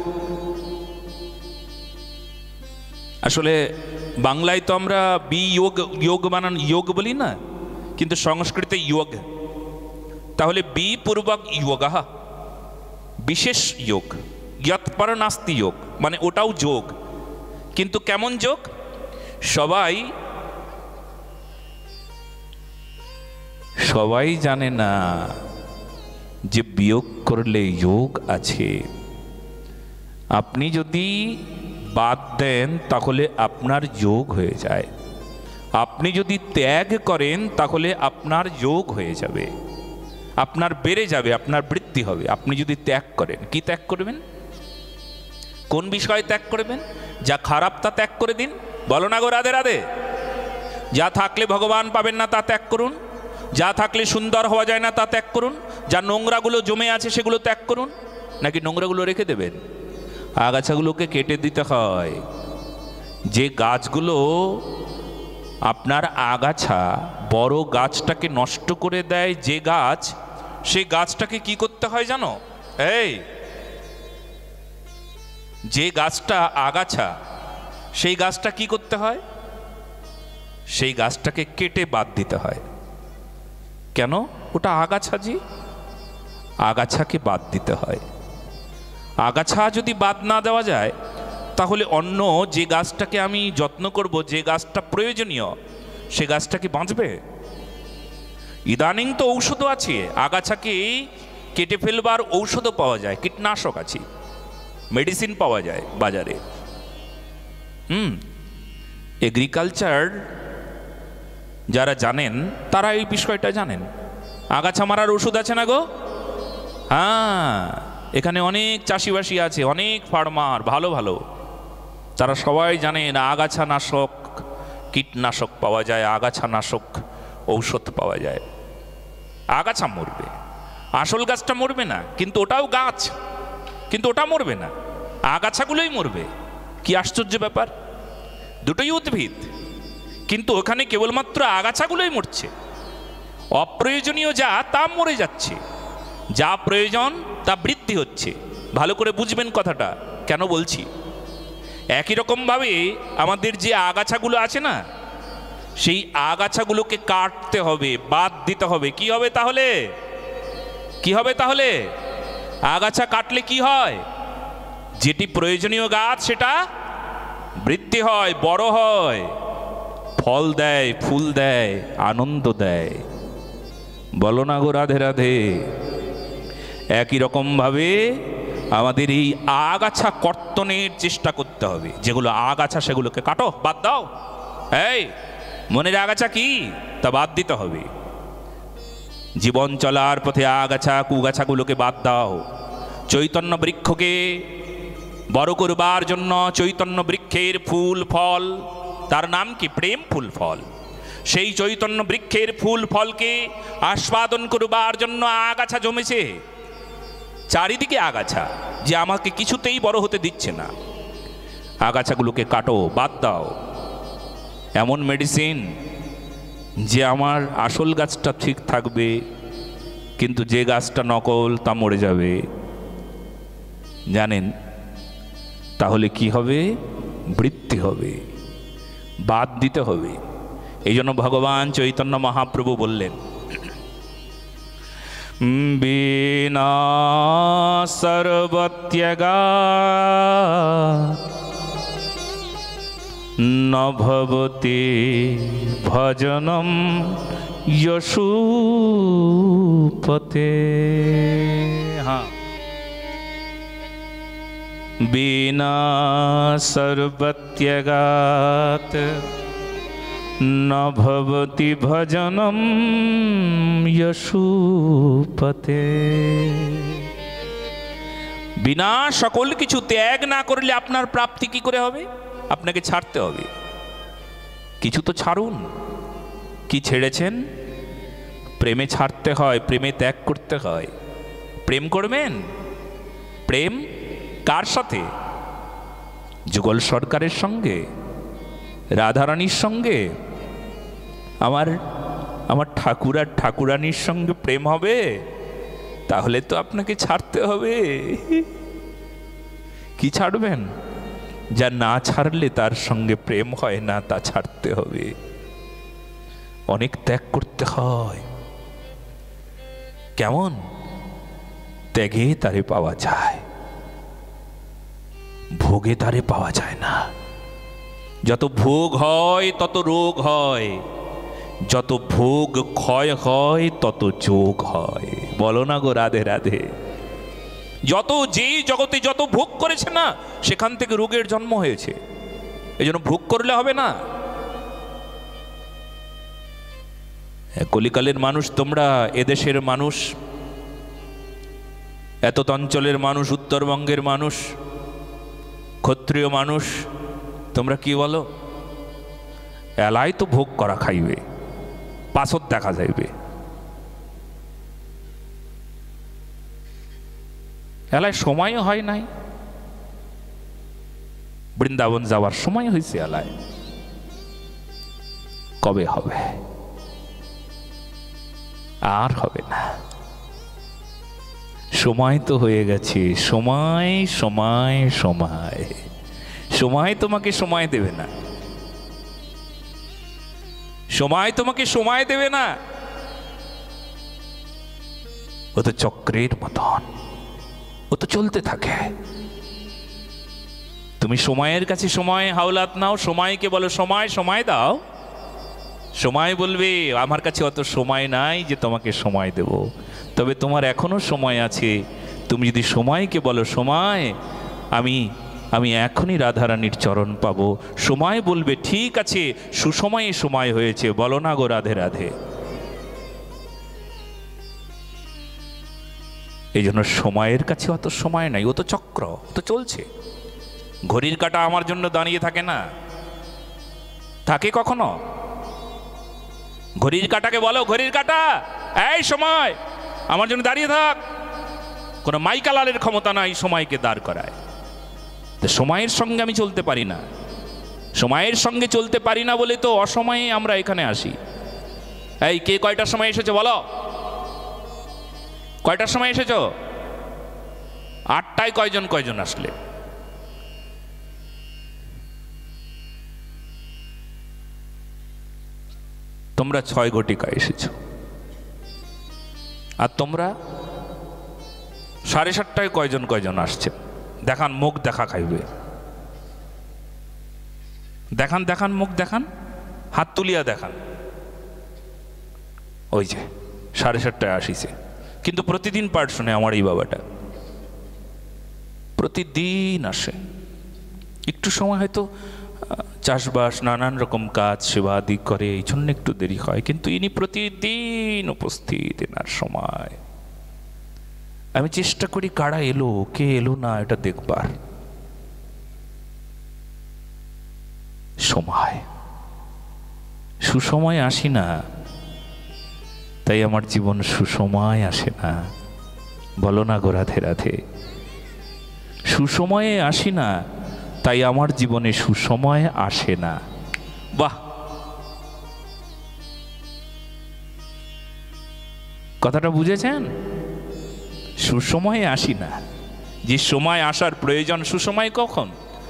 আসলে বাংলায় তো আমরা বিয়োগ যোগ বানান যোগ বলি না, কিন্তু সংস্কৃতে যোগ। তাহলে বি পূর্বক যোগঃ, বিশেষ যোগ। যৎপর নাস্তি যোগ মানে ওটাও যোগ, কিন্তু কেমন যোগ? সবাই সবাই জানে না যে বিয়োগ করলে যোগ আছে। আপনি যদি বাদ দেন তাহলে আপনার যোগ হয়ে যায়, আপনি যদি ত্যাগ করেন তাহলে আপনার যোগ হয়ে যাবে, আপনার বেড়ে যাবে, আপনার বৃদ্ধি হবে। আপনি যদি ত্যাগ করেন, কি ত্যাগ করবেন? কোন বিষয় ত্যাগ করবেন? যা খারাপ তা ত্যাগ করে দিন। বলো না গো রাধে রাধে। যা থাকলে ভগবান পাবেন না তা ত্যাগ করুন, যা থাকলে সুন্দর হওয়া যায় না তা ত্যাগ করুন, যা নোংরাগুলো জমে আছে সেগুলো ত্যাগ করুন। নাকি নোংরাগুলো রেখে দেবেন? আগাছাগুলোকে কেটে দিতে হয়। যে গাছগুলো আপনার আগাছা বড় গাছটাকে নষ্ট করে দেয়, যে গাছ, সেই গাছটাকে কি করতে হয় জানো? এই যে গাছটা আগাছা, সেই গাছটা কি করতে হয়? সেই গাছটাকে কেটে বাদ দিতে হয়। কেন? ওটা আগাছা, জি, আগাছাকে বাদ দিতে হয়। আগাছা যদি বাদ না দেওয়া যায় তাহলে অন্য যে গাছটাকে আমি যত্ন করব, যে গাছটা প্রয়োজনীয়, সে গাছটা কি বাঁচবে? ইদানিং তো ঔষধও আছে, আগাছাকে কেটে ফেলবার ঔষধও পাওয়া যায়, কীটনাশক আছে, মেডিসিন পাওয়া যায় বাজারে। হুম এগ্রিকালচার যারা জানেন তারা এই বিষয়টা জানেন। আগাছা মারার ওষুধ আছে না গো? হ্যাঁ, এখানে অনেক চাষিবাসী আছে, অনেক ফার্মার, ভালো ভালো, তারা সবাই জানেন আগাছা নাশক কীটনাশক পাওয়া যায়, আগাছা নাশক ঔষধ পাওয়া যায়। আগাছা মরবে, আসল গাছটা মরবে না, কিন্তু ওটাও গাছ, কিন্তু ওটা মরবে না, আগাছাগুলোই মরবে। কি আশ্চর্য ব্যাপার! দুটোই উদ্ভিদ, কিন্তু ওখানে কেবলমাত্র আগাছাগুলোই মরছে। অপ্রয়োজনীয় যা তা মরে যাচ্ছে, যা প্রয়োজন তা বৃদ্ধি হচ্ছে। ভালো করে বুঝবেন কথাটা কেন বলছি। একই রকমভাবে আমাদের যে আগাছাগুলো আছে না, সেই আগাছাগুলোকে কাটতে হবে, বাদ দিতে হবে। কি হবে তাহলে? কি হবে তাহলে? আগাছা কাটলে কি হয়? যেটি প্রয়োজনীয় গাছ সেটা বৃদ্ধি হয়, বড় হয়, ফল দেয়, ফুল দেয়, আনন্দ দেয়। বলো না গো রাধে রাধে। একই রকম ভাবে আমাদের এই আগাছা কর্তনের চেষ্টা করতে হবে। যেগুলো আগাছা সেগুলোকে কাটো, বাদ দাও। এই মনের আগাছা কি তা বাদ দিতে হবে। জীবন চলার পথে আগাছা কুগাছাগুলোকে বাদ দাও। চৈতন্য বৃক্ষকে বড় করবার জন্য চৈতন্য বৃক্ষের ফুল ফল, তার নাম কি? প্রেম ফুল ফল। সেই চৈতন্য বৃক্ষের ফুল ফলকে আস্বাদন করবার জন্য আগাছা জমেছে, চারিদিকে আগাছা, যে আমাকে কিছুতেই বড় হতে দিচ্ছে না। আগাছাগুলোকে কাটো, বাদ দাও। এমন মেডিসিন যে আমার আসল গাছটা ঠিক থাকবে, কিন্তু যে গাছটা নকল তা মরে যাবে। জানেন তাহলে কি হবে? বৃদ্ধি হবে, বাদ দিতে হবে। এই জন্য ভগবান চৈতন্য মহাপ্রভু বললেন, বিনা সর্বত্যাগা ন ভবতি ভজনম যশোপতে। হ্যাঁ, বিনা সর্বত্যাগাত ন ভবতি ভজনম যশোপতে। বিনা সকল কিছু ত্যাগ না করলে আপনার প্রাপ্তি কি করে হবে? আপনাকে ছাড়তে হবে। কিছু তো ছাড়ুন। কি ছেড়েছেন? প্রেমে ছাড়তে হয়, প্রেমে ত্যাগ করতে হয়। প্রেম করবেন? প্রেম কার সাথে? যুগল সরকারের সঙ্গে, রাধারানীর সঙ্গে? আমার আমার ঠাকুর আর ঠাকুরানীর সঙ্গে প্রেম হবে? তাহলে তো আপনাকে ছাড়তে হবে। কি ছাড়বেন? যা না ছাড়লে তার সঙ্গে প্রেম হয় না, তা ছাড়তে হবে। অনেক ত্যাগ করতে হয়। কেমন? ত্যাগে তারে পাওয়া যায়, ভোগে তারে পাওয়া যায় না। যত ভোগ হয় তত রোগ হয়। যত ভোগ ক্ষয় হয় তত যোগ হয়। বলো না গো রাধে রাধে। যত যে জগতে যত ভোগ করেছে না, সেখান থেকে রোগের জন্ম হয়েছে। এই জন্য ভোগ করলে হবে না। কলিকালের মানুষ তোমরা, এদেশের মানুষ, এত অঞ্চলের মানুষ, উত্তরবঙ্গের মানুষ, ক্ষত্রিয় মানুষ, তোমরা কি বলো? এলাই তো ভোগ করা খাইবে, পাছর দেখা যাইবে। এলায় সময়ও হয় নাই, বৃন্দাবন যাওয়ার সময় হয়েছে, এলায় কবে হবে? আর হবে না। সময় তো হয়ে গেছে। সময় সময় সময় সময় তোমাকে সময় দেবে না। সময় তোমাকে সময় দেবে না। ও তো চক্রের মতন, ও তো চলতে থাকে। তুমি সময়ের কাছে সময় হাওলাত নাও, সময়কে বলো সময় সময় দাও। সময় বলবে আমার কাছে অত সময় নাই যে তোমাকে সময় দেব। তবে তোমার এখনো সময় আছে। তুমি যদি সময়কে বলো সময়, আমি আমি এখনই রাধারানীর চরণ পাবো, সময় বলবে ঠিক আছে, সুসময়ে সময় হয়েছে। বলো না গো রাধে রাধে। এই জন্য সময়ের কাছে অত সময় নাই, ও তো চক্র, ও তো চলছে। ঘড়ির কাঁটা আমার জন্য দাঁড়িয়ে থাকে না, থাকে কখনো? ঘড়ির কাঁটাকে বলো, ঘড়ির কাঁটা এই সময় আমার জন্য দাঁড়িয়ে থাক। কোনো মাইকালালের ক্ষমতা নাই সময়কে দাঁড় করায়। তো সময়ের সঙ্গে আমি চলতে পারি না। সময়ের সঙ্গে চলতে পারি না বলে তো অসময়ে আমরা এখানে আসি। এই কে কয়টার সময় এসেছো বলো? কয়টার সময় এসেছো? আটটায় কয়জন কয়জন আসলে? তোমরা ছয় ঘটিকা এসেছো, আর তোমরা সাড়ে সাতটায় কয়জন কয়জন আসছে? দেখান মুখ, দেখা খাইবে। দেখান দেখান মুখ দেখান, হাত তুলিয়া দেখান। ওই যে সাড়ে সাতটায় আসিছে, কিন্তু প্রতিদিন পাঠ শুনে আমার এই বাবাটা, প্রতিদিন আসে। একটু সময় হয়তো চাষবাস নানান রকম কাজ সেবাদি করে, এই জন্য একটু দেরি হয়, কিন্তু ইনি প্রতিদিন উপস্থিত। এনার সময় আমি চেষ্টা করি কারা এলো কে এলো না এটা দেখবার। সময় সুসময় আসি না, তাই আমার জীবন সুসময় আসে না। বলো না গো রাধে রাধে। সুসময়ে আসি না, তাই আমার জীবনে সুসময় আসে না। বাহ, কথাটা বুঝেছেন? সুসময়ে আসি না, যে সময় আসার প্রয়োজন, সুসময় কখন?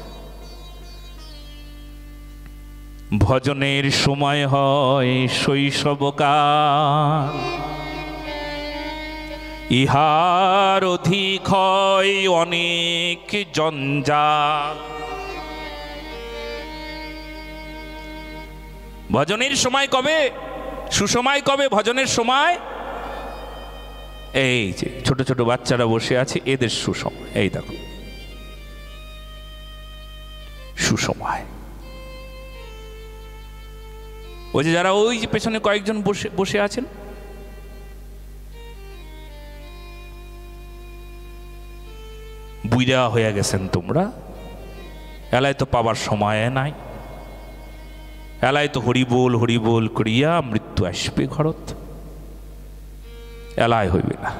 ভজনের সময় হয় শৈশবকাল, ইহার অধিক হয় অনেক জঞ্জাল। ভজনের সময় কবে? সুসময় কবে? ভজনের সময় এই যে ছোট ছোট বাচ্চারা বসে আছে, এদের সুসময়। এই দেখো সুসময়। ওই যে যারা ওই যে পেছনে কয়েকজন বসে বসে আছেন, বুইরা হয়ে গেছেন তোমরা। এলাই তো পাবার সময় নাই, এলাই তো হরিবোল হরিবোল করিয়া মৃত্যু আসবে ঘরত। এলাই হইবে না,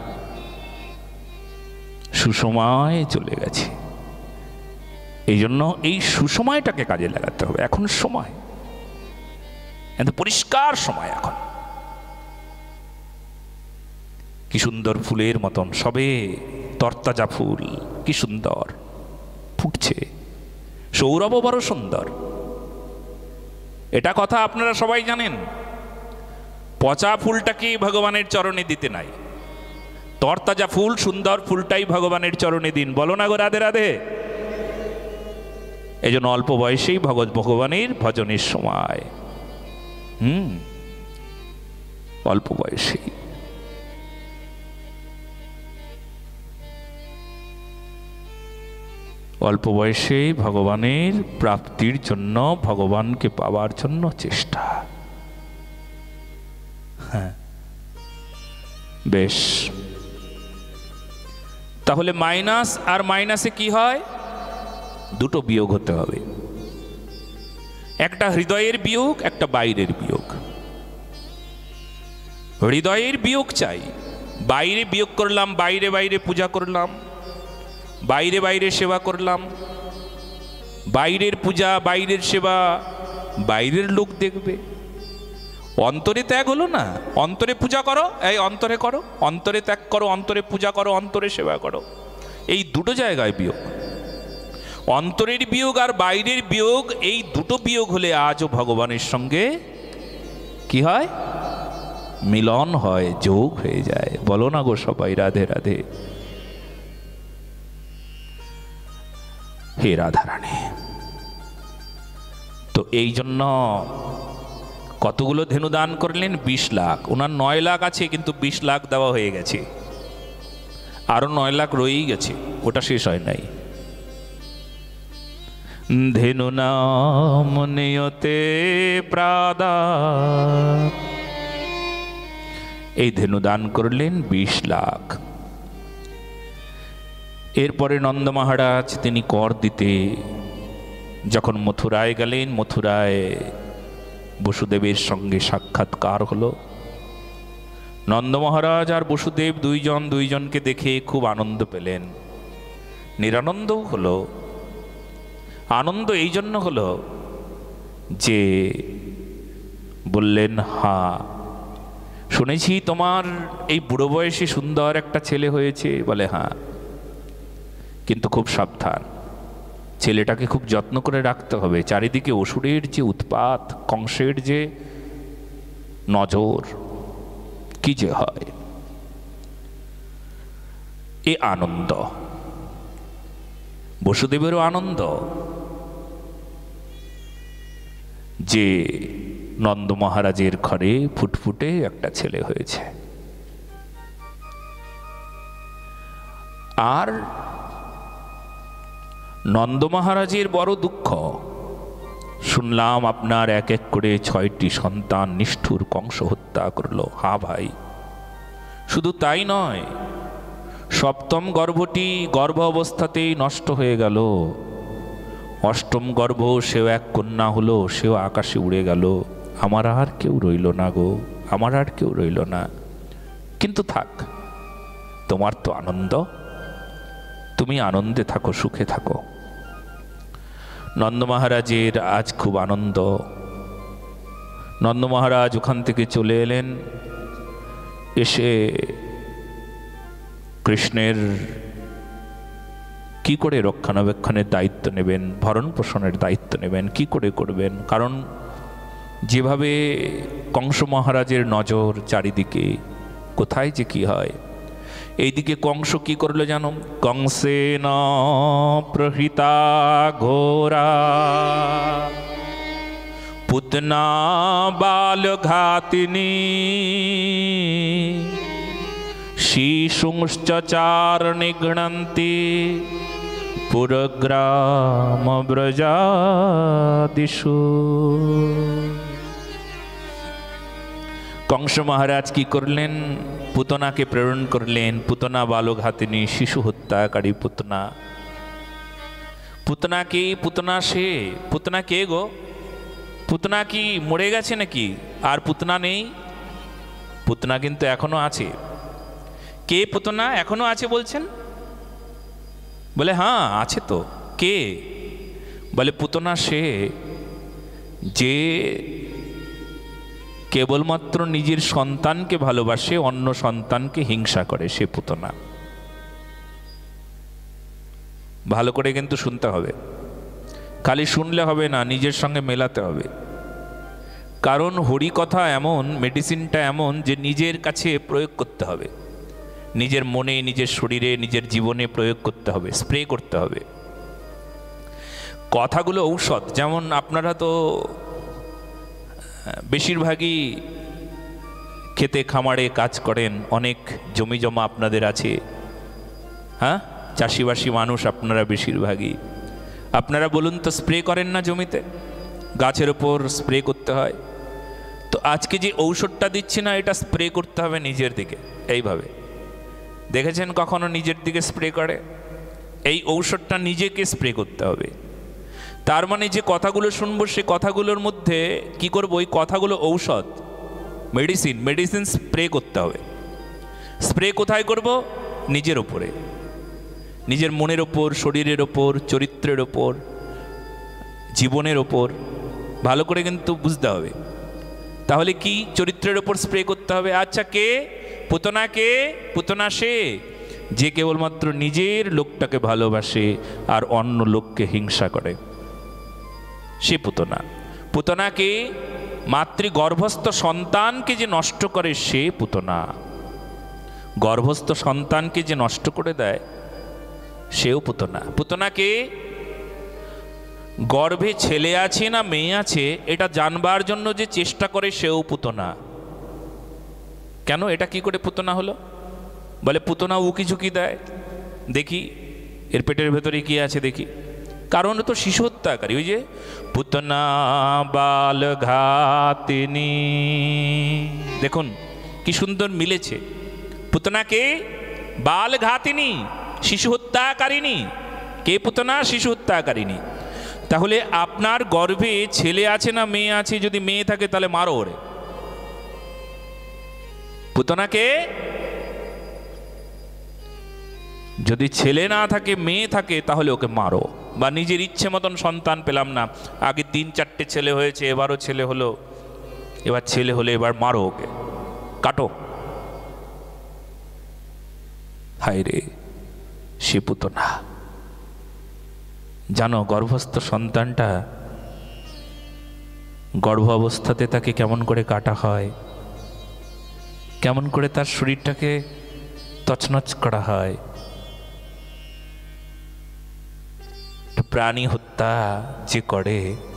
সুসময় চলে গেছে। এই জন্য এই সুসময়টাকে কাজে লাগাতে হবে। এখন সময় এত পরিষ্কার সময়, এখন কি সুন্দর ফুলের মতন সবে তরতাজা ফুল, কি সুন্দর ফুটছে, সৌরভ বড় সুন্দর। এটা কথা আপনারা সবাই জানেন। পচা ফুলটাকে ভগবানের চরণে দিতে নাই, তরতাজা ফুল সুন্দর ফুলটাই ভগবানের চরণে দিন। বলো না গো রাধে রাধে। এই জন্য অল্প বয়সেই ভগৎ ভগবানের ভজনের সময়। হুম অল্প বয়সেই। অল্প বয়সে ভগবানের প্রাপ্তির জন্য, ভগবানকে পাওয়ার জন্য চেষ্টা। হ্যাঁ, বেশ। তাহলে মাইনাস আর মাইনাসে কি হয়? দুটো বিয়োগ হতে হবে, একটা হৃদয়ের বিয়োগ, একটা বাইরের বিয়োগ। হৃদয়ের বিয়োগ চাই। বাইরে বিয়োগ করলাম, বাইরে বাইরে পূজা করলাম, বাইরে বাইরে সেবা করলাম, বাইরের পূজা বাইরের সেবা বাইরের লোক দেখবে। অন্তরে ত্যাগ হলো না। অন্তরে পূজা করো, এই অন্তরে করো, অন্তরে ত্যাগ করো, অন্তরে পূজা করো, অন্তরে সেবা করো। এই দুটো জায়গায় বিয়োগ। অন্তরের বিয়োগ আর বাইরের বিয়োগ, এই দুটো বিয়োগ হলে আজও ভগবানের সঙ্গে কি হয়? মিলন হয়, যোগ হয়ে যায়। বলো না গো সবাই রাধে রাধে। হে রাধারানী, তো এই জন্য কতগুলো ধেনু দান করলেন? বিশ লাখ। ওনার নয় লাখ আছে, কিন্তু বিশ লাখ দেওয়া হয়ে গেছে, আরো নয় লাখ রয়েই গেছে, ওটা শেষ হয় নাই। ধেনু নাম নিয়তে প্রাদা, এই ধেনু দান করলেন বিশ লাখ। এরপরে নন্দ মহারাজ তিনি কর দিতে যখন মথুরায় গেলেন, মথুরায় বসুদেবের সঙ্গে সাক্ষাৎকার হলো। নন্দ মহারাজ আর বসুদেব দুইজন দুইজনকে দেখে খুব আনন্দ পেলেন, নিরানন্দও হলো। আনন্দ এই জন্য হলো যে বললেন, হ্যাঁ শুনেছি তোমার এই বুড়ো বয়সে সুন্দর একটা ছেলে হয়েছে। বলে হ্যাঁ, কিন্তু খুব সাবধান, ছেলেটাকে খুব যত্ন করে রাখতে হবে। চারিদিকে অসুরের যে উৎপাত, কংসের যে নজর, কি যে হয়। এ আনন্দ, বসুদেবেরও আনন্দ যে নন্দ মহারাজের ঘরে ফুটফুটে একটা ছেলে হয়েছে। আর নন্দ মহারাজের বড় দুঃখ, শুনলাম আপনার এক এক করে ছয়টি সন্তান নিষ্ঠুর কংস হত্যা করলো। হা ভাই, শুধু তাই নয়, সপ্তম গর্ভটি গর্ভ অবস্থাতেই নষ্ট হয়ে গেল। অষ্টম গর্ভ, সেও এক কন্যা হলো, সেও আকাশে উড়ে গেল। আমার আর কেউ রইল না গো, আমার আর কেউ রইল না। কিন্তু থাক, তোমার তো আনন্দ, তুমি আনন্দে থাকো, সুখে থাকো। নন্দ মহারাজের আজ খুব আনন্দ। নন্দ মহারাজ ওখান থেকে চলে এলেন, এসে কৃষ্ণের কি করে রক্ষণাবেক্ষণের দায়িত্ব নেবেন, ভরণ পোষণের দায়িত্ব নেবেন, কি করে করবেন। কারণ যেভাবে কংস মহারাজের নজর চারিদিকে, কোথায় যে কি হয়। এইদিকে কংস কি করলো জানো? কংসেন প্রহৃতা ঘোরা পুতনা বালঘাতিনী শিশুশ্চার নিঘ্নন্তি পুরগ্রাম ব্রজাদিষু। কংস মহারাজ কি করলেন? পুতনাকে প্রেরণ করলেন। পুতনা বালঘাতিনী, শিশু হত্যাকারী পুতনা। পুতনা কি? পুতনা সে। পুতনা কে গো? পুতনা কি মরে গেছে নাকি আর পুতনা নেই? পুতনা কিন্তু এখনো আছে। কে পুতনা এখনো আছে বলছেন? বলে হ্যাঁ আছে তো। কে? বলে পুতনা সে যে কেবলমাত্র নিজের সন্তানকে ভালোবাসে, অন্য সন্তানকে হিংসা করে, সে পুতনা। ভালো করে কিন্তু শুনতে হবে, খালি শুনলে হবে না, নিজের সঙ্গে মেলাতে হবে। কারণ হরি কথা এমন, মেডিসিনটা এমন যে নিজের কাছে প্রয়োগ করতে হবে, নিজের মনে, নিজের শরীরে, নিজের জীবনে প্রয়োগ করতে হবে, স্প্রে করতে হবে। কথাগুলো ঔষধ। যেমন আপনারা তো বেশিরভাগই খেতে খামারে কাজ করেন, অনেক জমি জমা আপনাদের আছে, হ্যাঁ, চাষিবাসী মানুষ আপনারা বেশিরভাগই। আপনারা বলুন তো, স্প্রে করেন না জমিতে? গাছের ওপর স্প্রে করতে হয়। তো আজকে যে ঔষধটা দিচ্ছি না, এটা স্প্রে করতে হবে নিজের দিকে। এইভাবে দেখেছেন কখনো নিজের দিকে স্প্রে করে? এই ঔষধটা নিজেকে স্প্রে করতে হবে। তার মানে যে কথাগুলো শুনবো, সে কথাগুলোর মধ্যে কি করব, ওই কথাগুলো ঔষধ, মেডিসিন, মেডিসিন স্প্রে করতে হবে। স্প্রে কোথায় করব? নিজের ওপরে, নিজের মনের ওপর, শরীরের ওপর, চরিত্রের ওপর, জীবনের ওপর। ভালো করে কিন্তু বুঝতে হবে। তাহলে কি চরিত্রের ওপর স্প্রে করতে হবে? আচ্ছা, কে পুতনা? কে পুতনা? সে যে কেবলমাত্র নিজের লোকটাকে ভালোবাসে আর অন্য লোককে হিংসা করে, সে পুতনা। পুতনাকে, মাতৃগর্ভস্থ সন্তানকে যে নষ্ট করে, সে পুতনা। গর্ভস্থ সন্তানকে যে নষ্ট করে দেয়, সেও পুতনা। পুতনাকে গর্ভে ছেলে আছে না মেয়ে আছে এটা জানবার জন্য যে চেষ্টা করে, সেও পুতনা। কেন এটা কি করে পুতনা হলো? বলে পুতনা উকি ঝুঁকি দেয়, দেখি এর পেটের ভেতরে কি আছে দেখি। কারণ তো শিশু হত্যাকারী। ওই যে পুতনা বাল ঘাতিনী, দেখুন কি সুন্দর মিলেছে। পুতনাকে বাল ঘাতিনী, শিশু হত্যাকারিণী। কে পুতনা? শিশু হত্যাকারিণী। তাহলে আপনার গর্ভে ছেলে আছে না মেয়ে আছে? যদি মেয়ে থাকে তাহলে মারো ওরে। পুতনাকে, যদি ছেলে না থাকে মেয়ে থাকে তাহলে ওকে মারো। বা নিজের ইচ্ছে মতন সন্তান পেলাম না, আগে তিন চারটে ছেলে হয়েছে, এবারও ছেলে হলো, এবার ছেলে হলে এবার মারো ওকে, কাটো। হায় রে, সে পুতনা। জানো গর্ভস্থ সন্তানটা গর্ভ অবস্থাতে তাকে কেমন করে কাটা হয়, কেমন করে তার শরীরটাকে তছনছ করা হয়। প্রাণী হত্যা যে করে,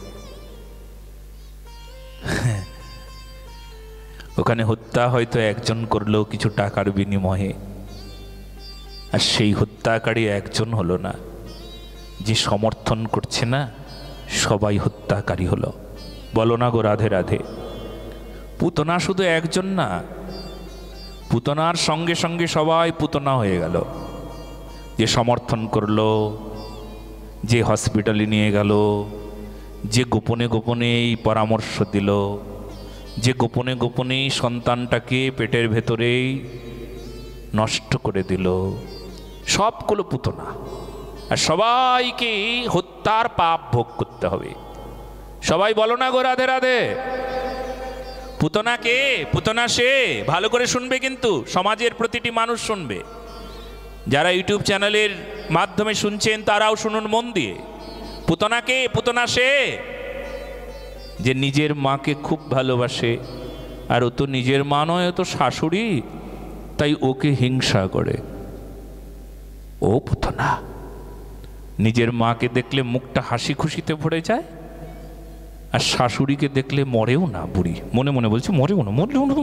ওখানে হত্যা হয়তো একজন করলেও কিছু টাকার বিনিময়ে, আর সেই হত্যাকারী একজন হলো না, যে সমর্থন করছে না সবাই হত্যাকারী হলো। বলো না গো রাধে রাধে। পুতনা শুধু একজন না, পুতনার সঙ্গে সঙ্গে সবাই পুতনা হয়ে গেল। যে সমর্থন করলো, যে হসপিটালে নিয়ে গেল, যে গোপনে গোপনে এই পরামর্শ দিল, যে গোপনে গোপনে সন্তানটাকে পেটের ভেতরেই নষ্ট করে দিল, সবগুলো পুতনা। আর সবাইকে হত্যার পাপ ভোগ করতে হবে। সবাই বলো না গো রাধে রাধে। পুতনা কে? পুতনা সে। ভালো করে শুনবে কিন্তু, সমাজের প্রতিটি মানুষ শুনবে। যারা ইউটিউব চ্যানেলের মাধ্যমে শুনছেন তারাও শুনুন মন দিয়ে। পুতনা কে? পুতনা সে যে নিজের মাকে খুব ভালোবাসে, আর ও তো নিজের মা নয়, ও তো শাশুড়ি, তাই ওকে হিংসা করে। ও পুতনা। নিজের মাকে দেখলে মুখটা হাসি খুশিতে ভরে যায়, আর শাশুড়িকে দেখলে মরেও না। বুড়ি মনে মনে বলছে মরেও না, মরলেও না,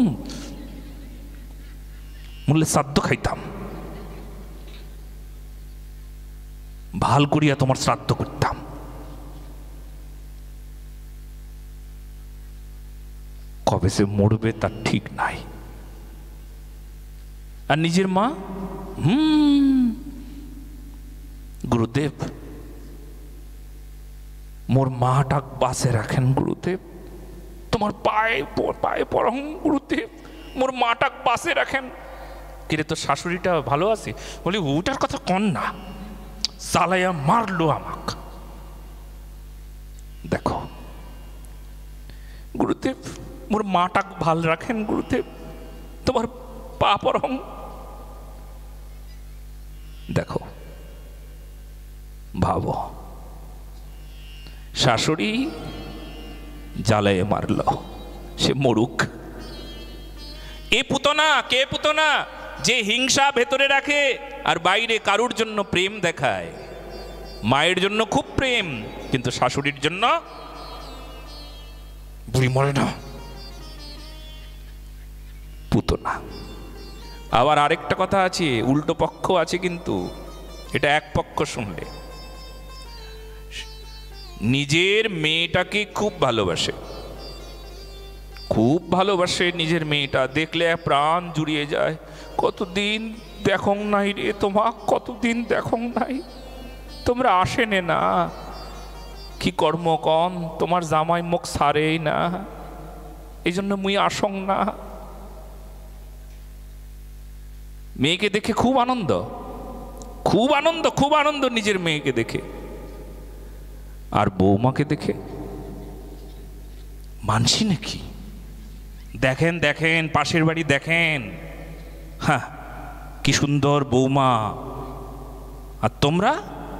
মরলে শ্রাদ্ধ খাইতাম, ভাল করিয়া তোমার শ্রাদ্ধ করতাম। কবে সে মরবে তার ঠিক নাই। আর নিজের মা, হুম গুরুদেব মোর মাটাক বাসে রাখেন গুরুদেব, তোমার পায়ে পায়ে পড়ং গুরুদেব, মোর মাটাক বাসে রাখেন। কিরে তোর শাশুড়িটা ভালো আছে? বলি ওটার কথা কন না, চালাইয়া মারলো আমাক। দেখো গুরুদেব মোর মাটাক ভাল রাখেন গুরুদেব, তোমার পা পড়ং। দেখো ভাবো, শাশুড়ি জ্বালায় মারল, সে মরুক। এ পুতনা কে? পুতনা যে হিংসা ভেতরে রাখে আর বাইরে কারুর জন্য প্রেম দেখায়। মায়ের জন্য খুব প্রেম, কিন্তু শাশুড়ির জন্য বুড়ি মরে না। পুতনা। আবার আরেকটা কথা আছে, উল্টো পক্ষ আছে, কিন্তু এটা এক পক্ষ শুনলে। নিজের মেয়েটাকে খুব ভালোবাসে, খুব ভালোবাসে নিজের মেয়েটা, দেখলে প্রাণ জুড়িয়ে যায়। কতদিন দেখং নাই রে তোমা, কতদিন দেখং নাই, তোমরা আসেনে না, কি কর্ম কন, তোমার জামাই মুখ সারেই না, এই জন্য মুই আসং না। মেয়েকে দেখে খুব আনন্দ, খুব আনন্দ, খুব আনন্দ নিজের মেয়েকে দেখে। আর বৌমাকে দেখে মানছি নাকি? দেখেন দেখেন পাশের বাড়ি দেখেন, হ্যাঁ কি সুন্দর বৌমা, আর তোমরা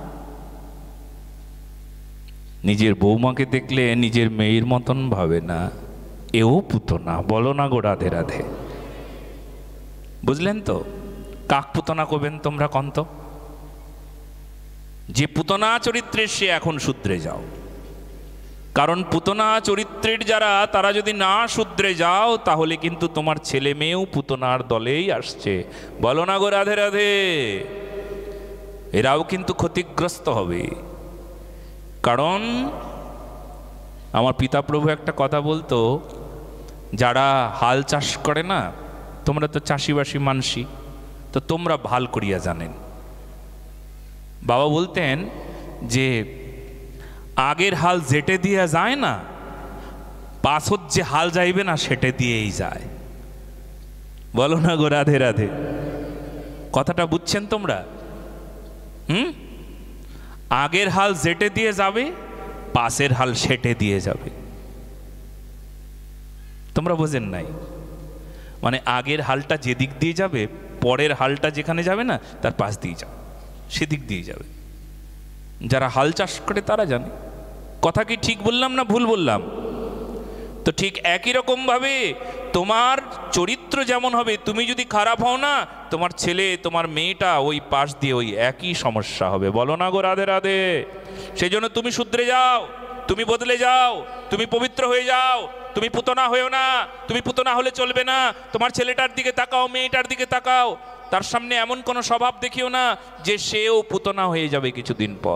নিজের বৌমাকে দেখলে নিজের মেয়ের মতন ভাবে না, এও পুতনা। বলো না গো রাধে রাধে। বুঝলেন তো? কাক পুতনা করবেন তোমরা কন্ত? যে পুতনা চরিত্রের সে এখন শুধরে যাও, কারণ পুতনা চরিত্রের যারা, তারা যদি না শুধরে যাও তাহলে কিন্তু তোমার ছেলে মেয়েও পুতনার দলেই আসছে। বলো না গো রাধে রাধে। এরাও কিন্তু ক্ষতিগ্রস্ত হবে। কারণ আমার পিতা প্রভু একটা কথা বলতো, যারা হাল চাষ করে না, তোমরা তো চাষিবাসী মানসি, তো তোমরা ভাল করিয়া জানেন। বাবা বলতেন যে আগের হাল যেটে দিয়া যায় না, পাছত যে হাল যাইবে না সেটে দিয়েই যায়। বলো না গো রাধে রাধে। কথাটা বুঝছেন তোমরা? হুম, আগের হাল যেটে দিয়ে যাবে, পাশের হাল সেটে দিয়ে যাবে। তোমরা বোঝেন নাই? মানে আগের হালটা যেদিক দিয়ে যাবে, পরের হালটা যেখানে যাবে না তার পাশ দিয়ে যাবে, সেদিক দিয়ে যাবে। যারা হাল চাষ করে তারা জানে। কথা কি ঠিক বললাম না ভুল বললাম? তো ঠিক একই রকম ভাবে তোমার চরিত্র যেমন হবে, তুমি যদি খারাপ হও না, তোমার ছেলে তোমার মেয়েটা ওই পাশ দিয়ে ওই একই সমস্যা হবে। বলো না গো রাধে রাধে। সেই জন্য তুমি শুধরে যাও, তুমি বদলে যাও, তুমি পবিত্র হয়ে যাও, তুমি পুতনা হয়েও না। তুমি পুতনা হলে চলবে না। তোমার ছেলেটার দিকে তাকাও, মেয়েটার দিকে তাকাও, তার সামনে এমন কোনো স্বভাব দেখিও না যে সেও পুতনা হয়ে যাবে কিছুদিন পর।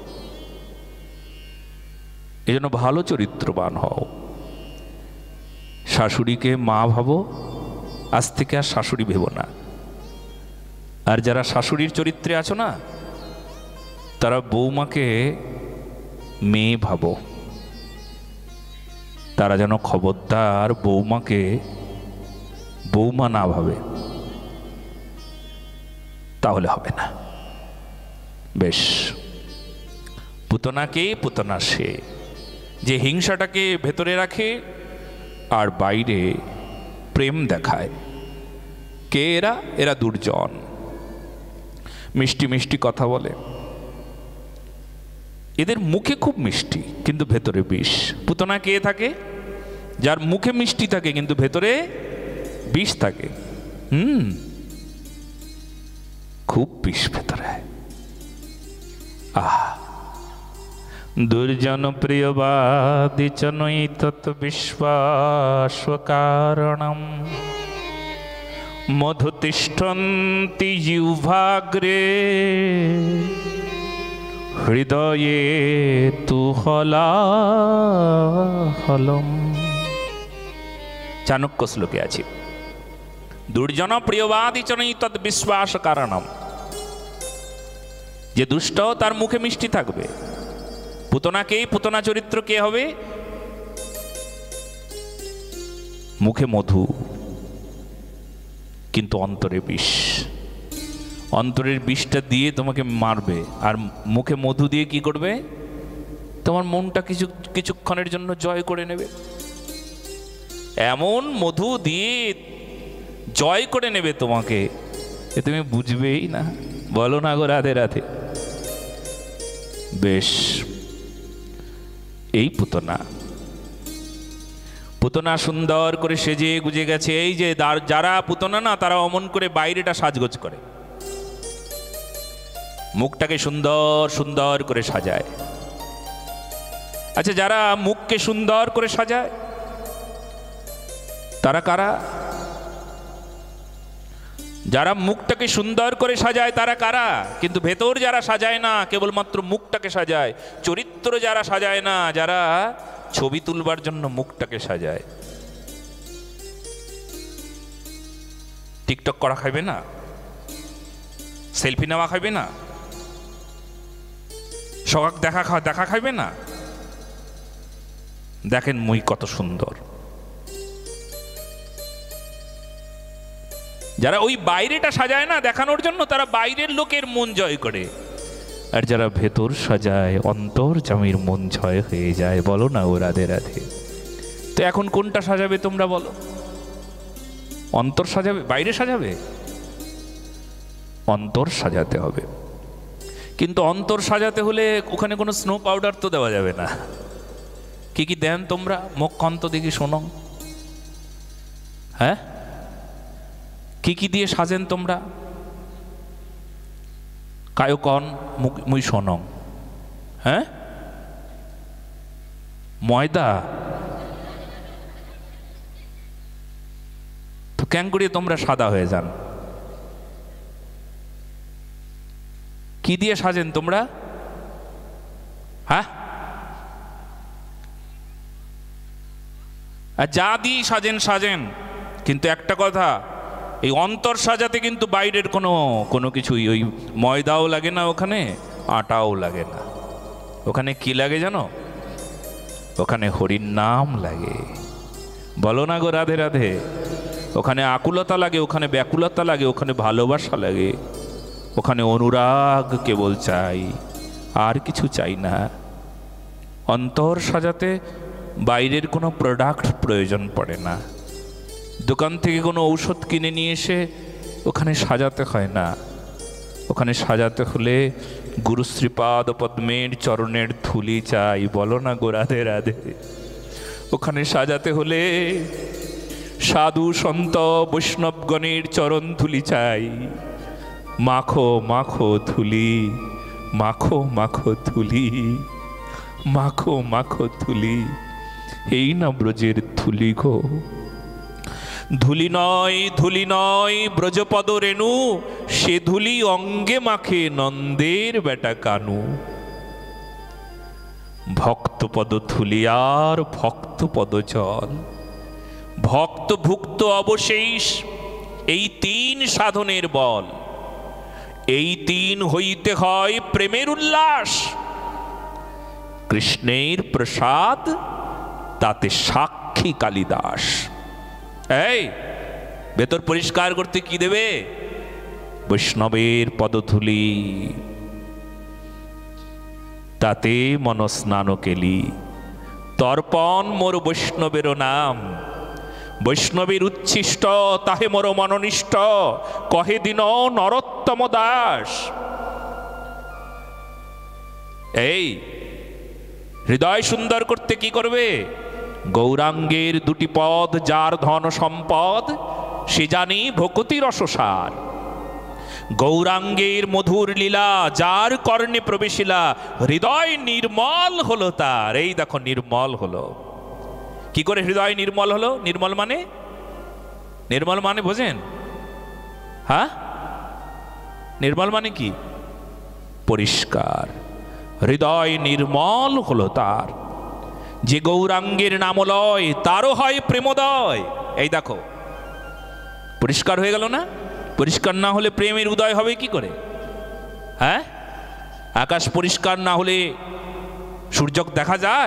এই জন্য ভালো চরিত্রবান হও। শাশুড়িকে মা ভাবো, আজ থেকে আর শাশুড়ি ভেবো না। আর যারা শাশুড়ির চরিত্রে আছো না, তারা বৌমাকে মেয়ে ভাবো। তারা যেন খবরদার বৌমাকে বৌমা না ভাবে, তাহলে হবে না। বেশ, পুতনাকে পুতনা সে যে হিংসাটাকে ভেতরে রাখে আর বাইরে প্রেম দেখায়। কে এরা? এরা দুর্জন। মিষ্টি মিষ্টি কথা বলে, এদের মুখে খুব মিষ্টি কিন্তু ভেতরে বিষ। পুতনা কে থাকে? যার মুখে মিষ্টি থাকে কিন্তু ভেতরে বিষ থাকে। হুম, খুব বিষ ভেতরে। আহ, দুর্জন প্রিয়বাদী চ নৈ তৎ বিশ্বাস কারণম মধু তিষ্ঠন্তি জিহ্বাগ্রে হৃদয়ে তু হলাহলম। চাণক্য শ্লোকে আছে, দুর্জন প্রিয়বাদী চ নৈ তৎ বিশ্বাস কারণম। যে দুষ্ট তার মুখে মিষ্টি থাকবে। পুতনাকে, পুতনা চরিত্র কে হবে? মুখে মধু কিন্তু অন্তরে বিষ। অন্তরের বিষটা দিয়ে তোমাকে মারবে, আর মুখে মধু দিয়ে কি করবে? তোমার মনটা কিছু কিছুক্ষণের জন্য জয় করে নেবে। এমন মধু দিয়ে জয় করে নেবে তোমাকে, এ তুমি বুঝবেই না। বলো না গো রাধে রাধে। বেশ, এই পুতনা পুতনা সুন্দর করে সেজে গুজে গেছে। এই যে যারা পুতনা না, তারা অমন করে বাইরেটা সাজগোজ করে, মুখটাকে সুন্দর সুন্দর করে সাজায়। আচ্ছা, যারা মুখকে সুন্দর করে সাজায় তারা কারা? যারা মুখটাকে সুন্দর করে সাজায় তারা কারা? কিন্তু ভেতর যারা সাজায় না, কেবলমাত্র মুখটাকে সাজায়। চরিত্র যারা সাজায় না, যারা ছবি তুলবার জন্য মুখটাকে সাজায়। টিকটক করা খাইবে না, সেলফি নেওয়া খাইবে না, সবাক দেখা খা দেখা খাইবে না। দেখেন মুই কত সুন্দর। যারা ওই বাইরেটা সাজায় না দেখানোর জন্য, তারা বাইরের লোকের মন জয় করে। আর যারা ভেতর সাজায়, অন্তর জামির মন জয় হয়ে যায়। বলো না ও রাধে রাধে। তো এখন কোনটা সাজাবে তোমরা বলো? অন্তর সাজাবে, বাইরে সাজাবে? অন্তর সাজাতে হবে। কিন্তু অন্তর সাজাতে হলে ওখানে কোনো স্নো পাউডার তো দেওয়া যাবে না। কি কি দেন তোমরা? মুখ কন্ত দেখি শোনো। হ্যাঁ, কি কি দিয়ে সাজেন তোমরা? কায়কন মুই শোনং। হ্যাঁ, ময়দা তো ক্যাং করিয়ে তোমরা সাদা হয়ে যান। কি দিয়ে সাজেন তোমরা? হ্যাঁ, যা দিয়ে সাজেন সাজেন, কিন্তু একটা কথা, এই অন্তর সাজাতে কিন্তু বাইরের কোনো কোনো কিছুই, ওই ময়দাও লাগে না, ওখানে আটাও লাগে না। ওখানে কি লাগে জানো? ওখানে হরির নাম লাগে। বলো না গো রাধে রাধে। ওখানে আকুলতা লাগে, ওখানে ব্যাকুলতা লাগে, ওখানে ভালোবাসা লাগে, ওখানে অনুরাগ কেবল চাই, আর কিছু চাই না। অন্তর সাজাতে বাইরের কোনো প্রোডাক্ট প্রয়োজন পড়ে না। দোকান থেকে কোনো ঔষধ কিনে নিয়ে এসে ওখানে সাজাতে হয় না। ওখানে সাজাতে হলে গুরুশ্রীপাদ পদ্মের চরণের ধুলি চাই। বলো না গো রাধে রাধে। ওখানে সাজাতে হলে সাধু সন্ত বৈষ্ণবগণের চরণ ধুলি চাই। মাখো মাখো ধুলি, মাখো মাখো ধুলি, মাখো মাখো ধুলি, এই না ব্রজের ধুলি গো। ধুলি নয় ধুলি নয় ব্রজপদ রেণু, সে ধুলি অঙ্গে মাখে নন্দের বেটা কানু। ভক্তপদ ধুলি আর ভক্তপদ জল, ভক্ত ভুক্ত অবশেষ, এই তিন সাধনের বল। এই তিন হইতে হয় প্রেমের উল্লাস। কৃষ্ণের প্রসাদ তাতে সাক্ষী কালিদাস। এই ভেতর পরিষ্কার করতে কি দেবে? বৈষ্ণবের পদধূলি, তাতে মনস্নান কেলি। তর্পণ মোর বৈষ্ণবের নাম, বৈষ্ণবের উচ্ছিষ্ট, তাহে মোর মননিষ্ঠ, কহে দিন নরোত্তম দাস। এই হৃদয় সুন্দর করতে কি করবে? গৌরাঙ্গের দুটি পদ, যার ধন সম্পদ, সে জানি ভকতি রসসার। গৌরাঙ্গের মধুর লীলা, যার কর্ণে প্রবেশিলা, হৃদয় নির্মল হলো তার। এই দেখো নির্মল হলো। কি করে হৃদয় নির্মল হলো? নির্মল মানে, নির্মল মানে বোঝেন? হ্যাঁ, নির্মল মানে কি? পরিষ্কার। হৃদয় নির্মল হলো তার। যে গৌরাঙ্গের নামলয়, তারও হয় প্রেমোদয়। এই দেখো পরিষ্কার হয়ে গেল না? পরিষ্কার না হলে প্রেমের উদয় হবে কি করে? হ্যাঁ, আকাশ পরিষ্কার না হলে সূর্য দেখা যায়?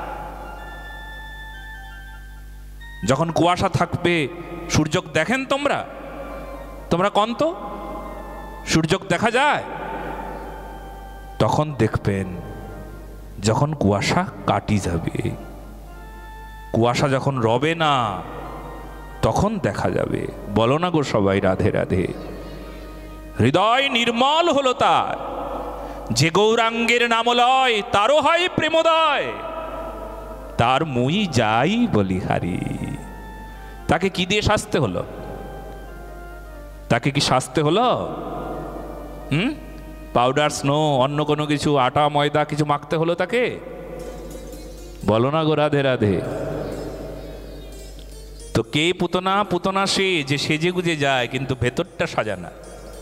যখন কুয়াশা থাকবে সূর্য দেখেন তোমরা? তোমরা কন তো সূর্য দেখা যায়? তখন দেখবেন যখন কুয়াশা কাটি যাবে, কুয়াশা যখন রবে না, তখন দেখা যাবে। বলো না গো সবাই রাধে রাধে। হৃদয় নির্মল হলো তার। যে গৌরাঙ্গের নামলয়, তারও হয় প্রেমোদয়। তার মুই যাই বলিহারি। তাকে কি দিয়ে শাস্তে হলো? তাকে কি শাস্তে হলো? হুম, পাউডার, স্নো, অন্য কোনো কিছু, আটা ময়দা কিছু মাখতে হলো তাকে? বলো না গো রাধে রাধে। তো তো কে পুতনা? পুতনা সে যে সেজে গুজে যায় কিন্তু ভেতরটা সাজানা।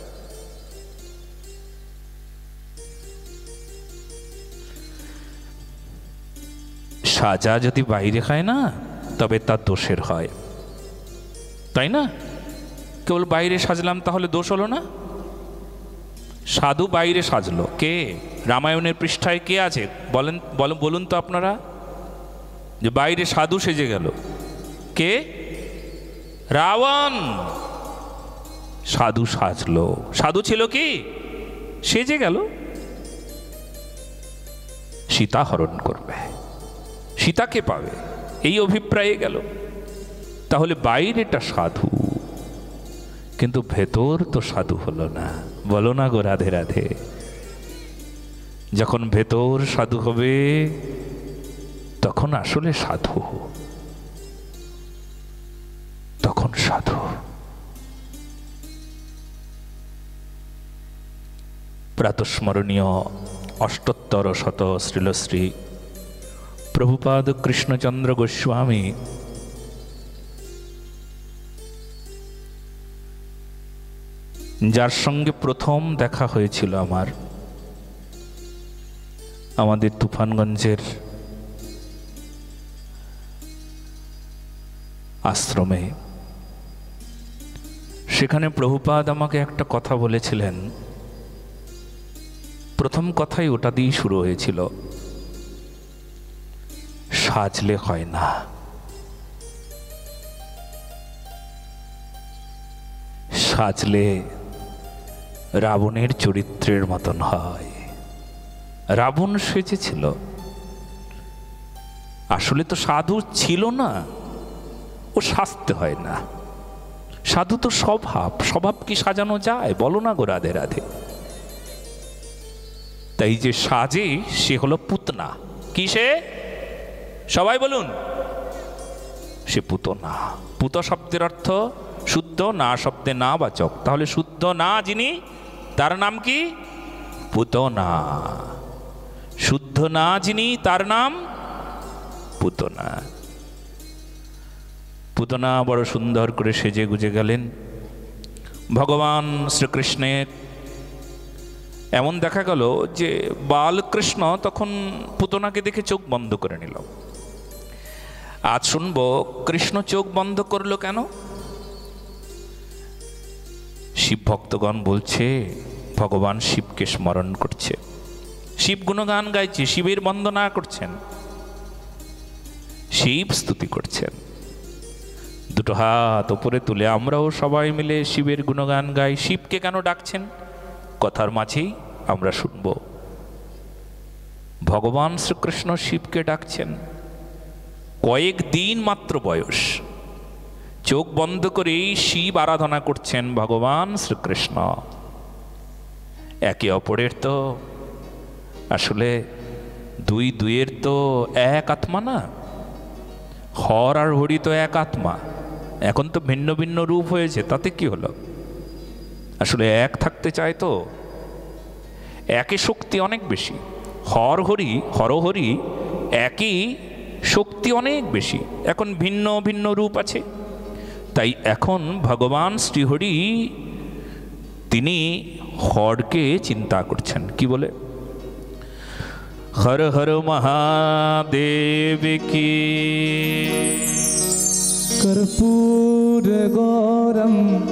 সাজা যদি বাইরে খায় না তবে তার দোষের হয়, তাই না? কেবল বাইরে সাজলাম তাহলে দোষ হলো না? সাধু বাইরে সাজলো, কে? রামায়ণের পৃষ্ঠায় কে আছে বলেন, বলুন তো আপনারা, যে বাইরে সাধু সেজে গেল? কে? রাবণ সাধু সাজলো। সাধু ছিল কি? সেজে গেল। সীতা হরণ করবে, সীতাকে পাবে, এই অভিপ্রায়ে গেল। তাহলে বাইরেটা সাধু, কিন্তু ভেতর তো সাধু হলো না। বলো না গো রাধে রাধে। যখন ভেতর সাধু হবে তখন আসলে সাধু, তখন সাধু। প্রাতঃস্মরণীয় অষ্টোত্তর শত শ্রীলশ্রী প্রভুপাদ কৃষ্ণচন্দ্র গোস্বামী যার সঙ্গে প্রথম দেখা হয়েছিল আমার আমাদের তুফানগঞ্জের আশ্রমে, সেখানে প্রভুপাদ আমাকে একটা কথা বলেছিলেন। প্রথম কথাই ওটা দিয়ে শুরু হয়েছিল, সাজলে হয় না। সাজলে রাবণের চরিত্রের মতন হয়। রাবণ সেজেছিল, আসলে তো সাধু ছিল না, ও সাজতে হয় না। সাধু তো স্বভাব, স্বভাব কি সাজানো যায়? বলো না গো রাধে রাধে। তাই যে সাজে সে হলো পুতনা। কি সে? সবাই বলুন, সে পুতনা। পুত শব্দের অর্থ শুদ্ধ, না শব্দে না বাচক। তাহলে শুদ্ধ না যিনি, তার নাম কি? পুতনা। শুদ্ধ না যিনি, তার নাম পুতনা। পুতনা বড় সুন্দর করে সেজে গুজে গেলেন। ভগবান শ্রীকৃষ্ণের এমন দেখা গেল যে বালকৃষ্ণ তখন পুতনাকে দেখে চোখ বন্ধ করে নিল। আজ শুনবো কৃষ্ণ চোখ বন্ধ করলো কেন? শিব ভক্তগণ বলছে ভগবান শিবকে স্মরণ করছে, শিব গুণগান গাইছে, শিবের বন্দনা করছেন, শিব স্তুতি করছেন। দুটো হাত উপরে তুলে আমরাও সবাই মিলে শিবের গুণগান গাই। শিবকে কেন ডাকছেন? কথার মাঝেই আমরা শুনব ভগবান শ্রীকৃষ্ণ শিবকে ডাকছেন। কয়েক দিন মাত্র বয়স, চোখ বন্ধ করেই শিব আরাধনা করছেন ভগবান শ্রীকৃষ্ণ। একে অপরের তো আসলে দুই দুইয়ের তো এক আত্মা না। হর আর হরি তো এক আত্মা। এখন তো ভিন্ন ভিন্ন রূপ হয়েছে, তাতে কি হলো? আসলে এক থাকতে চায় তো। একই শক্তি অনেক বেশি। হর হরি, হরহরি একই শক্তি অনেক বেশি, এখন ভিন্ন ভিন্ন রূপ আছে। তাই এখন ভগবান শ্রীহরি তিনি হরকে চিন্তা করছেন। কি বলে? হর হর মহাদেব কি কর্পূর গৌরম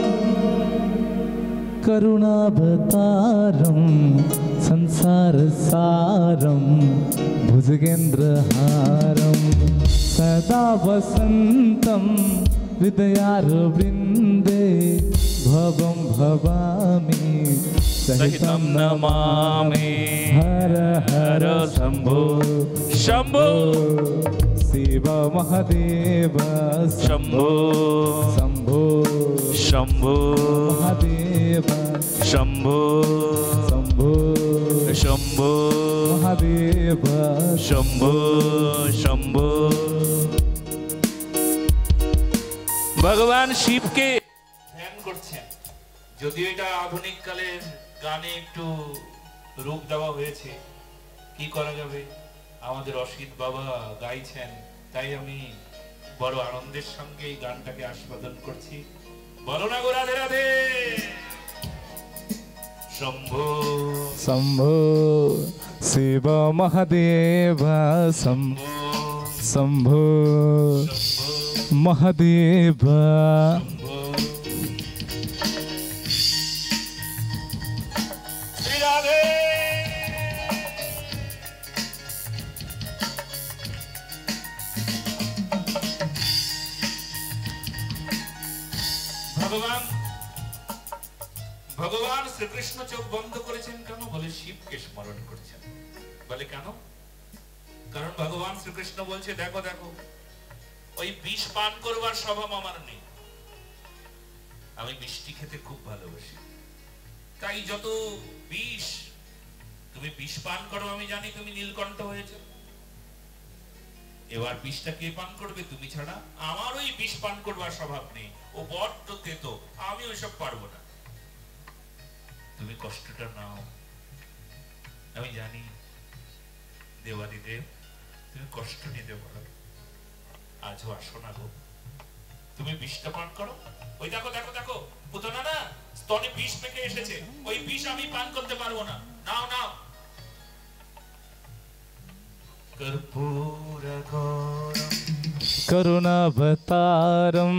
করুণাবতারম সংসার সারম ভুজগেন্দ্রহারম সদা বসন্তম হৃদয়ার বৃন্দে ভবম ভবামি সহিতম নমামি। হর হর শম্ভো শম্ভো শিব মহাদেব শম্ভো শম্ভো শম্ভো মহাদেব শম্ভো শম্ভো শম্ভো মহাদেব শম্ভো শম্ভো। ভগবান শিবকে ধ্যান করছেন। যদিও এটা আধুনিক কালের গানে একটু রূপ দেওয়া হয়েছে, কি করা যাবে? আমাদের অসিত বাবা গাইছেন, তাই আমি বড় আনন্দের সঙ্গে এই গানটাকে আস্বাদন করছি। বলো না গো রাধে রাধে। শম্ভু शंभो शिव महादेव शंभो शंभो महादेव শ্রী রাধে। ভগবান ভগবান শ্রীকৃষ্ণ চোখ বন্ধ করেছেন কেন? বলে শিবকে স্মরণ করছেন। বলে কেন? কারণ ভগবান শ্রীকৃষ্ণ বলছে দেখো দেখো ওই বিষ পান করবার স্বভাব আমার নেই, আমি মিষ্টি খেতে খুব ভালোবাসি, তাই যত বিষ তুমি বিষ পান করো আমি জানি তুমি নীলকণ্ঠ হয়েছে, এবার বিষটা কে পান করবে? তুমি ছাড়া। আমার ওই বিষ পান করবার স্বভাব নেই, ও বড্ড তেতো, আমি ওইসব পারবো না, তুমি কষ্টটা নাও। আমি জানি দেবাদিদেব তুমি কষ্ট নিতে পারো, আজও আসো না গো, তুমি বিষটা পান করো। ওই দেখো দেখো দেখো পুতনা না স্তনে বিষ পেকে এসেছে, ওই বিষ আমি পান করতে পারবো না, নাও নাও। कर्पूरगौरं करुणावतारं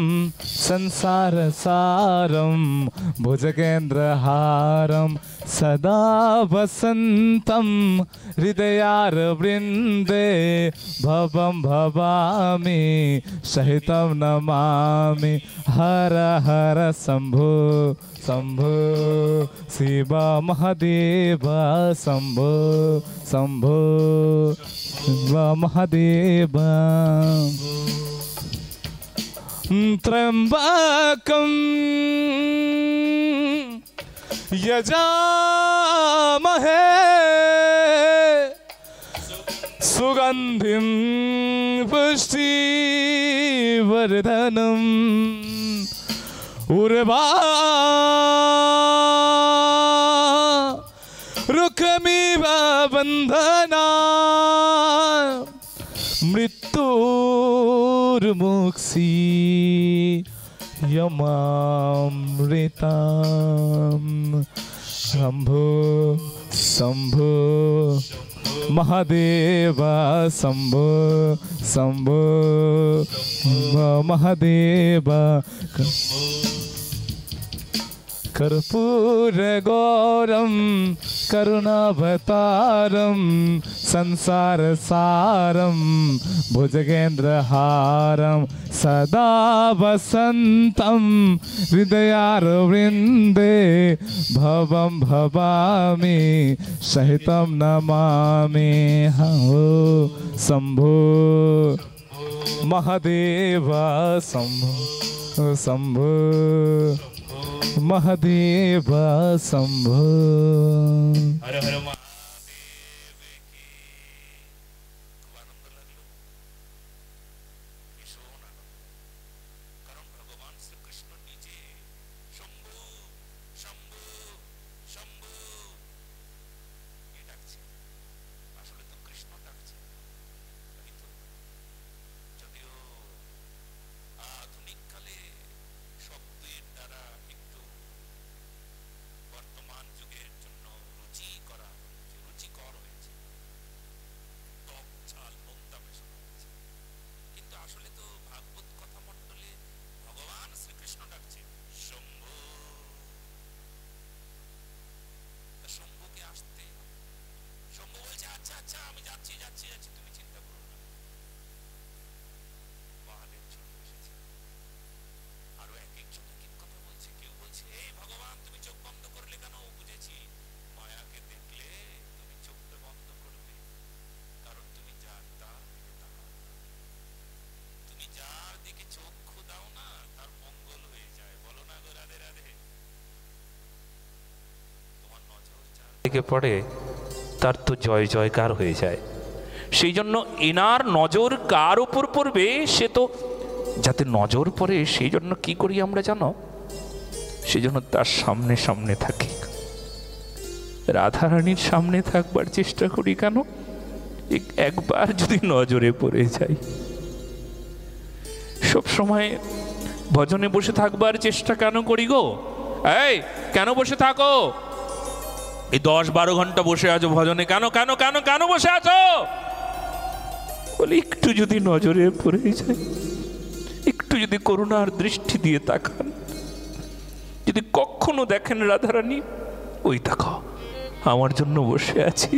संसारसारं भुजगेन्द्रहारं सदा वसन्तं हृदयारवृन्दे भवं भवामि सहितं नमामि। हर हर शम्भो शम्भो शिव महादेव शम्भो शम्भो शिव महादेव। त्र्यम्बकं यजामहे सुगन्धिं पुष्टिवर्धनम् उर्वा रुकमिव बन्धना मृत्युर्मुक्षि यमामृताम्। शम्भो शम्भो महादेव शम्भो शम्भो महादेव। कर्पूरगौरं करुणावतारं संसारसारं भुजगेन्द्रहारं सदा वसन्तं हृदयारविन्दे भवं भवामि सहितं नमामि। हो शम्भो महादेव शम्भो शम्भो महादेव शम्भो। हर हर महादेव की। খুব আনন্দ লাগলো, ভীষণ আনন্দ, কারণ ভগবান শ্রীকৃষ্ণ নিজে শম্ভু শম্ভু শম্ভু এ ডাকছে, আসলে তো কৃষ্ণ ডাকছে। যদিও আধুনিক কালে শব্দের দ্বারা একটু বর্তমান যুগের জন্য রুচি করা হয়েছে, রুচিকর হয়েছে, টক ঝাল নোনতা মেশানো হয়েছে, কিন্তু আসলে তো ভাগবত কথা মণ্ডলে ভগবান শ্রীকৃষ্ণ ডাকছে শম্ভু। শম্ভুকে আসতে শম্ভু বলছে আচ্ছা আচ্ছা আমি যাচ্ছি যাচ্ছি যাচ্ছি, তুমি চিন্তা করো না। মহাদেব চলে এসেছে, আরো এক একজন এক এক কথা বলছে, কেউ বলছে এই ভগবান তুমি চোখ বন্ধ করলে কেন? বুঝেছি মায়াকে দেখলে তুমি চোখটা বন্ধ করবে, কারণ তুমি যার তার দিকে তাকাও, তুমি যার দিকে চক্ষু দাও না তার মঙ্গল হয়ে যায়। বলো না গো রাধে রাধে। তোমার নজর যার দিকে পড়ে তার তো জয় জয়কার হয়ে যায়। সেই জন্য এনার নজর কার উপর পড়বে সে তো যাতে নজর পড়ে সেই জন্য কি করি আমরা জানো? সেই জন্য তার সামনে সামনে থাকি, রাধারানীর সামনে থাকবার চেষ্টা করি। কেন? একবার যদি নজরে পড়ে যাই সব সময় ভজনে বসে থাকবার চেষ্টা কেন করি গো? এই কেন বসে থাকো? এই দশ বারো ঘন্টা বসে আছো ভজনে, কেন কেন কেন কেন বসে আছো? বলে একটু যদি নজরে পড়ে যায়, একটু যদি করুণার দৃষ্টি দিয়ে তাকান, যদি কখনো দেখেন রাধারানী ওই দেখো আমার জন্য বসে আছি,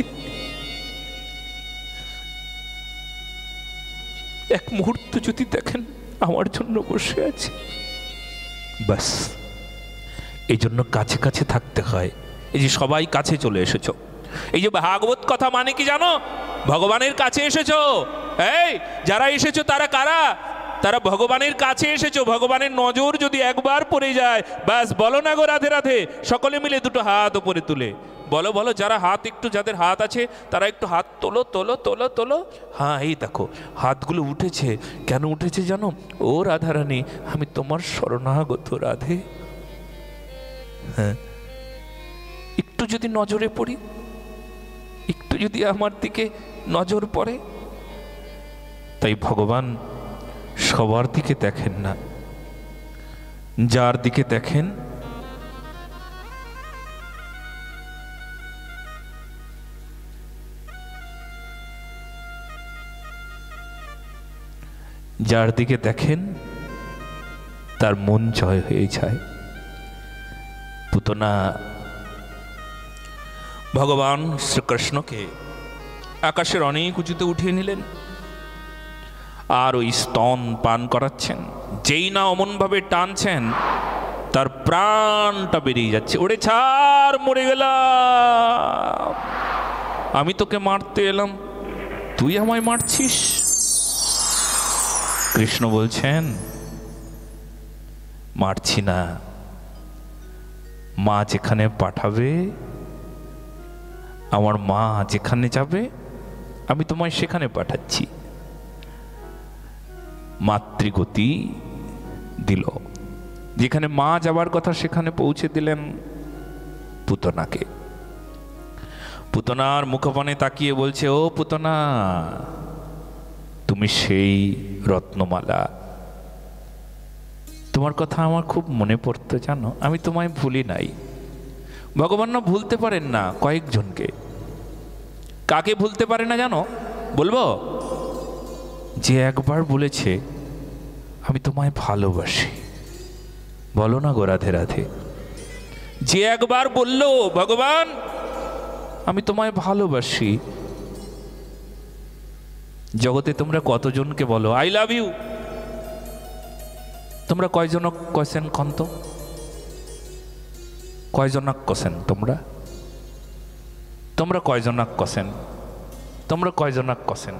এক মুহূর্ত যদি দেখেন আমার জন্য বসে আছি, বাস। এই জন্য কাছে কাছে থাকতে হয়। এই যে সবাই কাছে চলে এসেছো, এই যে ভাগবত কথা মানে কি জানো? ভগবানের কাছে এসেছো। এই যারা এসেছো তারা কারা? তারা ভগবানের কাছে এসেছো। ভগবানের নজর যদি একবার পড়ে যায়, বাস বলো না গো রাধে রাধে। সকলে মিলে দুটো হাত উপরে তুলে বলো, বলো। যারা হাত একটু, যাদের হাত আছে তারা একটু হাত তোলো তোলো তোলো তোলো। হ্যাঁ, এই দেখো হাতগুলো উঠেছে। কেন উঠেছে জানো? ও রাধারানী, আমি তোমার শরণাগত রাধে। হ্যাঁ, একটু যদি নজরে পড়ি, একটু যদি আমার দিকে নজর পড়ে। তাই ভগবান সবার দিকে দেখেন না, যার দিকে দেখেন যার দিকে দেখেন তার মন জয় হয়ে যায়। পুতনা ভগবান শ্রীকৃষ্ণকে আকাশের অনেক উঁচুতে উঠিয়ে নিলেন, আর ওই স্তন পান করাচ্ছেন। যেই না অমনভাবে টানছেন, তার প্রাণটা বেরিয়ে যাচ্ছে। ওরে ছাড়, মরে গেলাম, আমি তোকে মারতে এলাম, তুই আমায় মারছিস। কৃষ্ণ বলছেন, মারছি না, মা যেখানে পাঠাবে, আমার মা যেখানে যাবে, আমি তোমায় সেখানে পাঠাচ্ছি। মাতৃগতি দিল, যেখানে মা যাবার কথা সেখানে পৌঁছে দিলেন পুতনাকে। পুতনার মুখপানে তাকিয়ে বলছে, ও পুতনা, তুমি সেই রত্নমালা, তোমার কথা আমার খুব মনে পড়তো জানো, আমি তোমায় ভুলি নাই। ভগবান না ভুলতে পারেন না কয়েকজনকে। কাকে ভুলতে পারে না জানো? বলবো, যে একবার বলেছে আমি তোমায় ভালোবাসি। বলো না গো রাধে রাধে। যে একবার বলল ভগবান আমি তোমায় ভালোবাসি। জগতে তোমরা কতজনকে বলো আই লাভ ইউ? তোমরা কয়জনক কছেন কন্ত? কয়জনক কছেন তোমরা? তোমরা কয়জনক কছেন? তোমরা কয়জনক কছেন?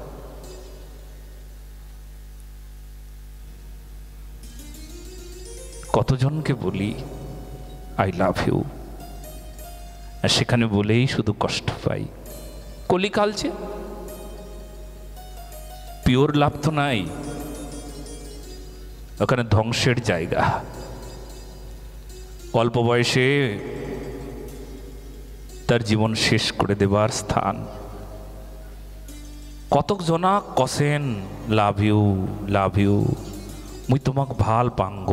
কতজনকে বলি আই লাভ ইউ, আর সেখানে বলেই শুধু কষ্ট পাই। কলিকালছে পিওর লাভ তো নাই, ওখানে ধ্বংসের জায়গা। অল্প বয়সে তার জীবন শেষ করে দেবার স্থান। কতক জনা কসেন লাভ ইউ লাভ ইউ, মুই তোমাক ভাল পাঙ্গ।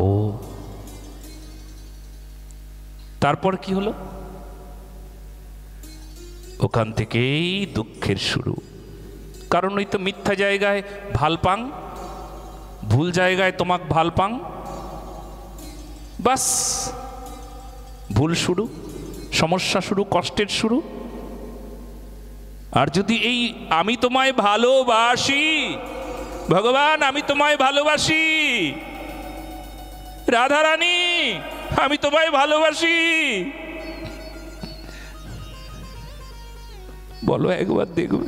তারপর কি হলো? ওখান থেকেই দুঃখের শুরু। কারণ ওই তো মিথ্যা জায়গায় ভাল পাং, ভুল জায়গায় তোমাক ভাল পাং, বাস ভুল শুরু, সমস্যা শুরু, কষ্টের শুরু। আর যদি এই আমি তোমায় ভালোবাসি, ভগবান আমি তোমায় ভালোবাসি, রাধারানী আমি তোমায় ভালোবাসি, বলো একবার দেখবে,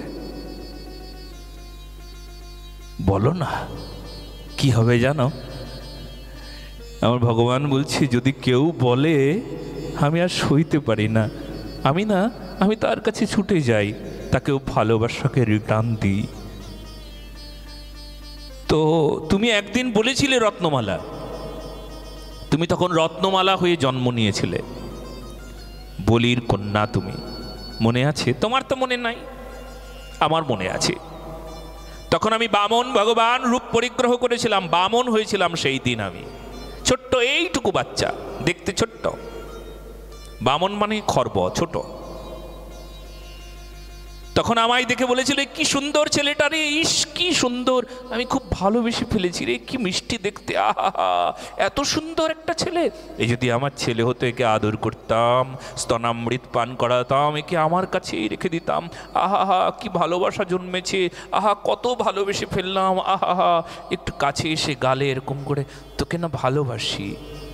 বলো না কি হবে জানো? আমার ভগবান বলছি, যদি কেউ বলে আমি আর সইতে পারি না, আমি না আমি তার কাছে ছুটে যাই, তাকেও ভালোবাসাকে রিটার্ন দিই। তো তুমি একদিন বলেছিলে রত্নমালা, তুমি তখন রত্নমালা হয়ে জন্ম নিয়েছিলে, বলির কন্যা তুমি, মনে আছে? তোমার তো মনে নাই, আমার মনে আছে। তখন আমি বামন ভগবান রূপ পরিগ্রহ করেছিলাম, বামন হয়েছিলাম সেই দিন আমি। ছোট্ট এইটুকু বাচ্চা, দেখতে ছোট্ট, বামন মানে খর্ব, ছোট। তখন আমায় দেখে বলেছিল কি সুন্দর ছেলেটা রে, ইস কি সুন্দর, আমি খুব ভালোবেসে ফেলেছি রে, কি মিষ্টি দেখতে, আহা এত সুন্দর একটা ছেলে। এই যদি আমার ছেলে হতো, একে আদর করতাম, স্তনামৃত পান করাতাম, একে আমার কাছেই রেখে দিতাম, আহা কি ভালোবাসা জন্মেছে, আহা কত ভালোবেসে ফেললাম, আহা একটু কাছে এসে গালে এরকম করে তোকে না ভালোবাসি।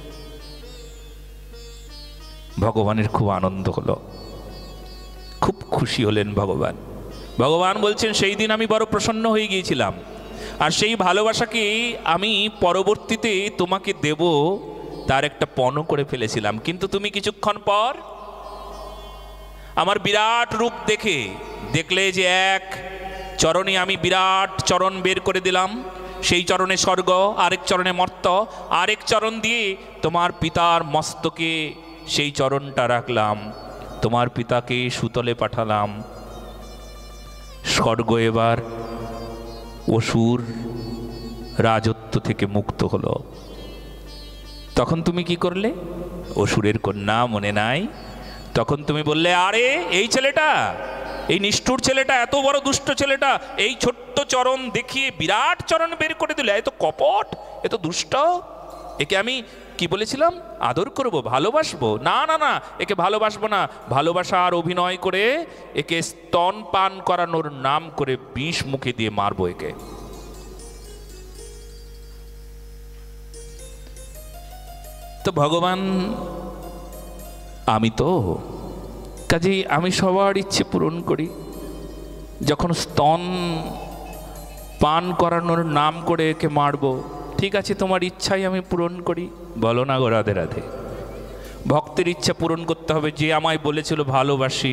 ভগবানের খুব আনন্দ হলো, খুব খুশি হলেন ভগবান। ভগবান বলছেন সেই দিন আমি বড় প্রসন্ন হয়ে গিয়েছিলাম, আর সেই ভালোবাসাকে আমি পরবর্তীতে তোমাকে দেব তার একটা পণ করে ফেলেছিলাম। কিন্তু তুমি কিছুক্ষণ পর আমার বিরাট রূপ দেখে দেখলে যে এক চরণে আমি বিরাট চরণ বের করে দিলাম, সেই চরণে স্বর্গ, আরেক চরণে মর্ত, আরেক চরণ দিয়ে তোমার পিতার মস্তকে সেই চরণটা রাখলাম, তোমার পিতাকে সুতলে পাঠালাম। স্বর্গ এবার অসুর রাজত্ব থেকে মুক্ত হলো। তখন তুমি কি করলে? অসুরের কন্যা মনে নাই? তখন তুমি বললে আরে এই ছেলেটা, এই নিষ্ঠুর ছেলেটা, এত বড় দুষ্ট ছেলেটা, এই ছোট্ট চরণ দেখিয়ে বিরাট চরণ বের করে দিল, এত কপট, এত দুষ্ট, একে আমি কি বলেছিলাম আদর করব, ভালোবাসবো, না না না একে ভালোবাসবো না, ভালোবাসার অভিনয় করে একে স্তন পান করানোর নাম করে বিষ মুখে দিয়ে মারবো একে। তো ভগবান আমি তো কাজেই আমি সবার ইচ্ছে পূরণ করি, যখন স্তন পান করানোর নাম করে একে মারবো, ঠিক আছে তোমার ইচ্ছাই আমি পূরণ করি। বলো না গো রাধে রাধে। ভক্তের ইচ্ছা পূরণ করতে হবে, যে আমায় বলেছিল ভালোবাসি,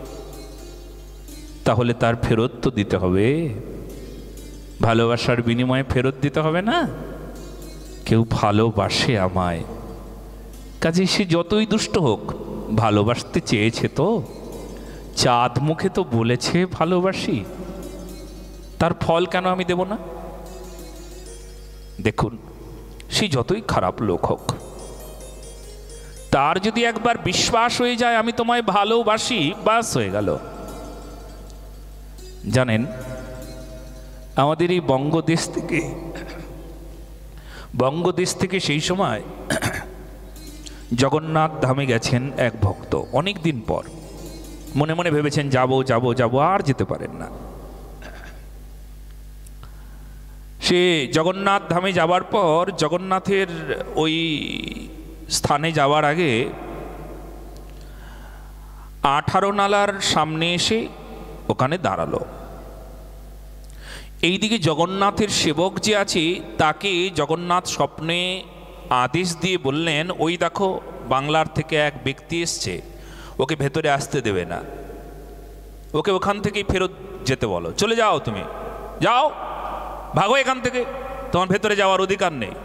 তাহলে তার ফেরত তো দিতে হবে, ভালোবাসার বিনিময়ে ফেরত দিতে হবে না? কেউ ভালোবাসে আমায়, কাজে সে যতই দুষ্ট হোক ভালোবাসতে চেয়েছে, তো চাঁদ মুখে তো বলেছে ভালোবাসি, তার ফল কেন আমি দেব না? দেখুন সে যতই খারাপ লোক হোক, তার যদি একবার বিশ্বাস হয়ে যায় আমি তোমায় ভালোবাসি, বাস হয়ে গেল। জানেন আমাদের এই বঙ্গদেশ থেকে বঙ্গদেশ থেকে সেই সময় জগন্নাথ ধামে গেছেন এক ভক্ত, অনেক দিন পর মনে মনে ভেবেছেন যাব যাব যাব, আর যেতে পারেন না। সে জগন্নাথ ধামে যাবার পর জগন্নাথের ওই স্থানে যাওয়ার আগে আঠারো নালার সামনে এসে ওখানে দাঁড়ালো। এইদিকে জগন্নাথের সেবক যে আছে তাকে জগন্নাথ স্বপ্নে আদেশ দিয়ে বললেন, ওই দেখো বাংলার থেকে এক ব্যক্তি এসছে, ওকে ভেতরে আসতে দেবে না, ওকে ওখান থেকেই ফেরত যেতে বলো, চলে যাও, তুমি যাও, ভাগো এখান থেকে, তোমার ভেতরে যাওয়ার অধিকার নেই।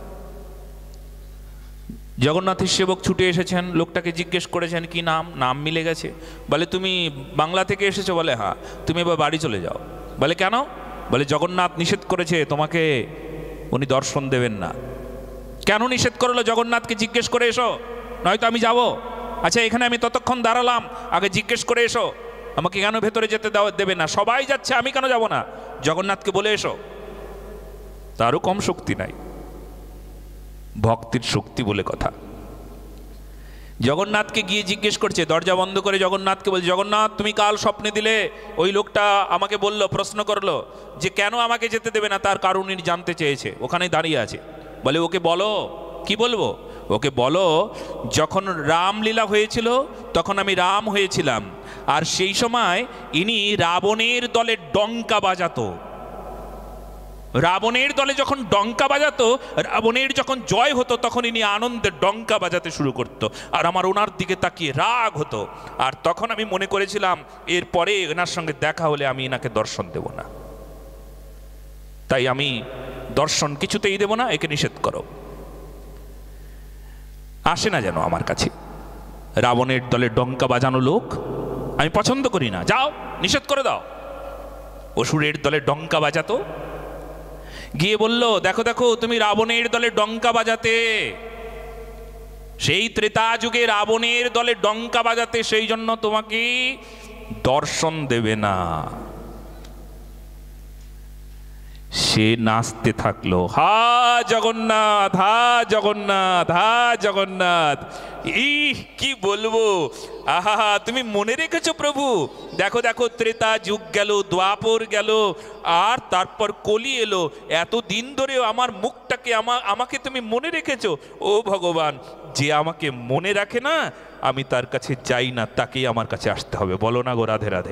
জগন্নাথের সেবক ছুটে এসেছেন, লোকটাকে জিজ্ঞেস করেছেন কি নাম, নাম মিলে গেছে। বলে তুমি বাংলা থেকে এসেছো? বলে হ্যাঁ। তুমি এবার বাড়ি চলে যাও। বলে কেন? বলে জগন্নাথ নিষেধ করেছে তোমাকে, উনি দর্শন দেবেন না। কেন নিষেধ করলো? জগন্নাথকে জিজ্ঞেস করে এসো, নয়তো আমি যাব। আচ্ছা এখানে আমি ততক্ষণ দাঁড়ালাম, আগে জিজ্ঞেস করে এসো আমাকে কেন ভেতরে যেতে দেবে না, সবাই যাচ্ছে আমি কেন যাব না, জগন্নাথকে বলে এসো। তারও কম শক্তি নাই, ভক্তির শক্তি বলে কথা। জগন্নাথকে গিয়ে জিজ্ঞেস করছে, দরজা বন্ধ করে জগন্নাথকে বলছে, জগন্নাথ তুমি কাল স্বপ্নে দিলে, ওই লোকটা আমাকে বলল, প্রশ্ন করলো যে কেন আমাকে যেতে দেবে না, তার কারণ জানতে চেয়েছে, ওখানেই দাঁড়িয়ে আছে। বলে ওকে বলো। কি বলবো? ওকে বলো যখন রামলীলা হয়েছিল তখন আমি রাম হয়েছিলাম, আর সেই সময় ইনি রাবণের দলে ডঙ্কা বাজাতো, রাবণের দলে যখন ডঙ্কা বাজাতো, রাবণের যখন জয় হতো তখন ইনি আনন্দে ডঙ্কা বাজাতে শুরু করতো, আর আমার ওনার দিকে তাকিয়ে রাগ হতো। আর তখন আমি মনে করেছিলাম এরপরে এনার সঙ্গে দেখা হলে আমি এনাকে দর্শন দেব না, তাই আমি দর্শন কিছুতেই দেব না, একে নিষেধ করো, আসে না যেন আমার কাছে। রাবণের দলে ডঙ্কা বাজানো লোক আমি পছন্দ করি না, যাও নিষেধ করে দাও। অসুরের দলে ডঙ্কা বাজাতো, গিয়ে বলল, দেখো দেখো তুমি রাবণের দলে ডঙ্কা বাজাতে, সেই ত্রেতা যুগে রাবণের দলে ডঙ্কা বাজাতে, সেই জন্য তোমাকে দর্শন দেবে না। সে নাচতে থাকলো, হা জগন্নাথ, হা জগন্নাথ, হা জগন্নাথ। ই কি বলবো, আহা তুমি মনে রেখেছো প্রভু, দেখো দেখো ত্রেতা যুগ গেল, দ্বাপর গেল, আর তারপর কলি এলো, এত দিন ধরেও আমার মুখটাকে আমাকে তুমি মনে রেখেছো। ও ভগবান, যে আমাকে মনে রাখে না আমি তার কাছে যাই না, তাকেই আমার কাছে আসতে হবে। বলো না গো রাধে রাধে।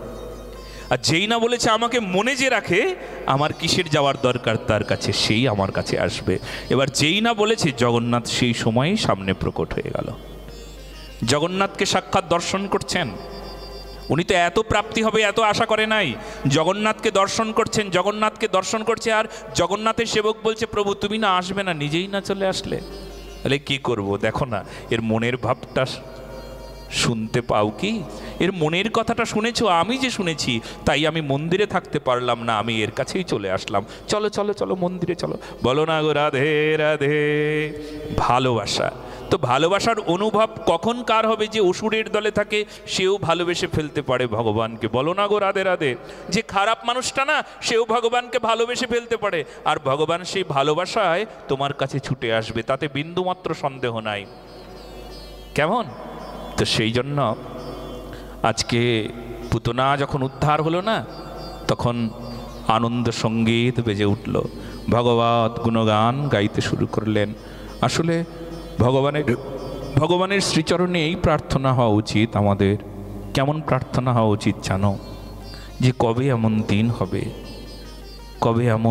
আর যেই না বলেছে আমাকে মনে যে রাখে, আমার কিসের যাওয়ার দরকার তার কাছে, সেই আমার কাছে আসবে। এবার যেই না বলেছে, জগন্নাথ সেই সময়ই সামনে প্রকট হয়ে গেল। জগন্নাথকে সাক্ষাৎ দর্শন করছেন। উনি তো এত প্রাপ্তি হবে এত আশা করে নাই। জগন্নাথকে দর্শন করছেন, জগন্নাথকে দর্শন করছে, আর জগন্নাথের সেবক বলছে, প্রভু তুমি না আসবে না, নিজেই না চলে আসলে। তাহলে কি করব? দেখো না এর মনের ভাবটা শুনতে পাও কি? এর মনের কথাটা শুনেছো? আমি যে শুনেছি তাই আমি মন্দিরে থাকতে পারলাম না, আমি এর কাছেই চলে আসলাম। চলো চলো চলো মন্দিরে চলো। বলো না গো রাধে রাধে। ভালোবাসা তো, ভালোবাসার অনুভব কখন কার হবে? যে অসুরের দলে থাকে সেও ভালোবেসে ফেলতে পারে ভগবানকে। বলো না গো রাধে রাধে। যে খারাপ মানুষটা না, সেও ভগবানকে ভালোবেসে ফেলতে পারে, আর ভগবান সেই ভালোবাসায় তোমার কাছে ছুটে আসবে, তাতে বিন্দুমাত্র সন্দেহ নাই। কেমন? তো সেই জন্য আজকে পুতনা যখন উদ্ধার হলো না, তখন আনন্দ সঙ্গীত বেজে উঠল, ভগবত গুণগান গাইতে শুরু করলেন। আসলে ভগবানের ভগবানের শ্রীচরণে এই প্রার্থনা হওয়া উচিত আমাদের। কেমন প্রার্থনা হওয়া উচিত জানো? যে কবে এমন দিন হবে, কবে এমন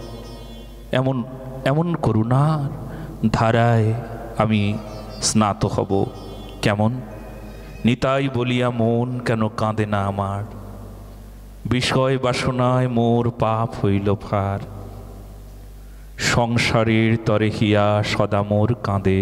এমন এমন করুণার ধারায় আমি স্নাত হব। কেমন? নিতাই বলিয়া মন কেন কাঁদে না আমার, বিষয় বাসনায় মোর পাপ হইল ভার, সংসারের তরে হিয়া সদা মোর কাঁদে।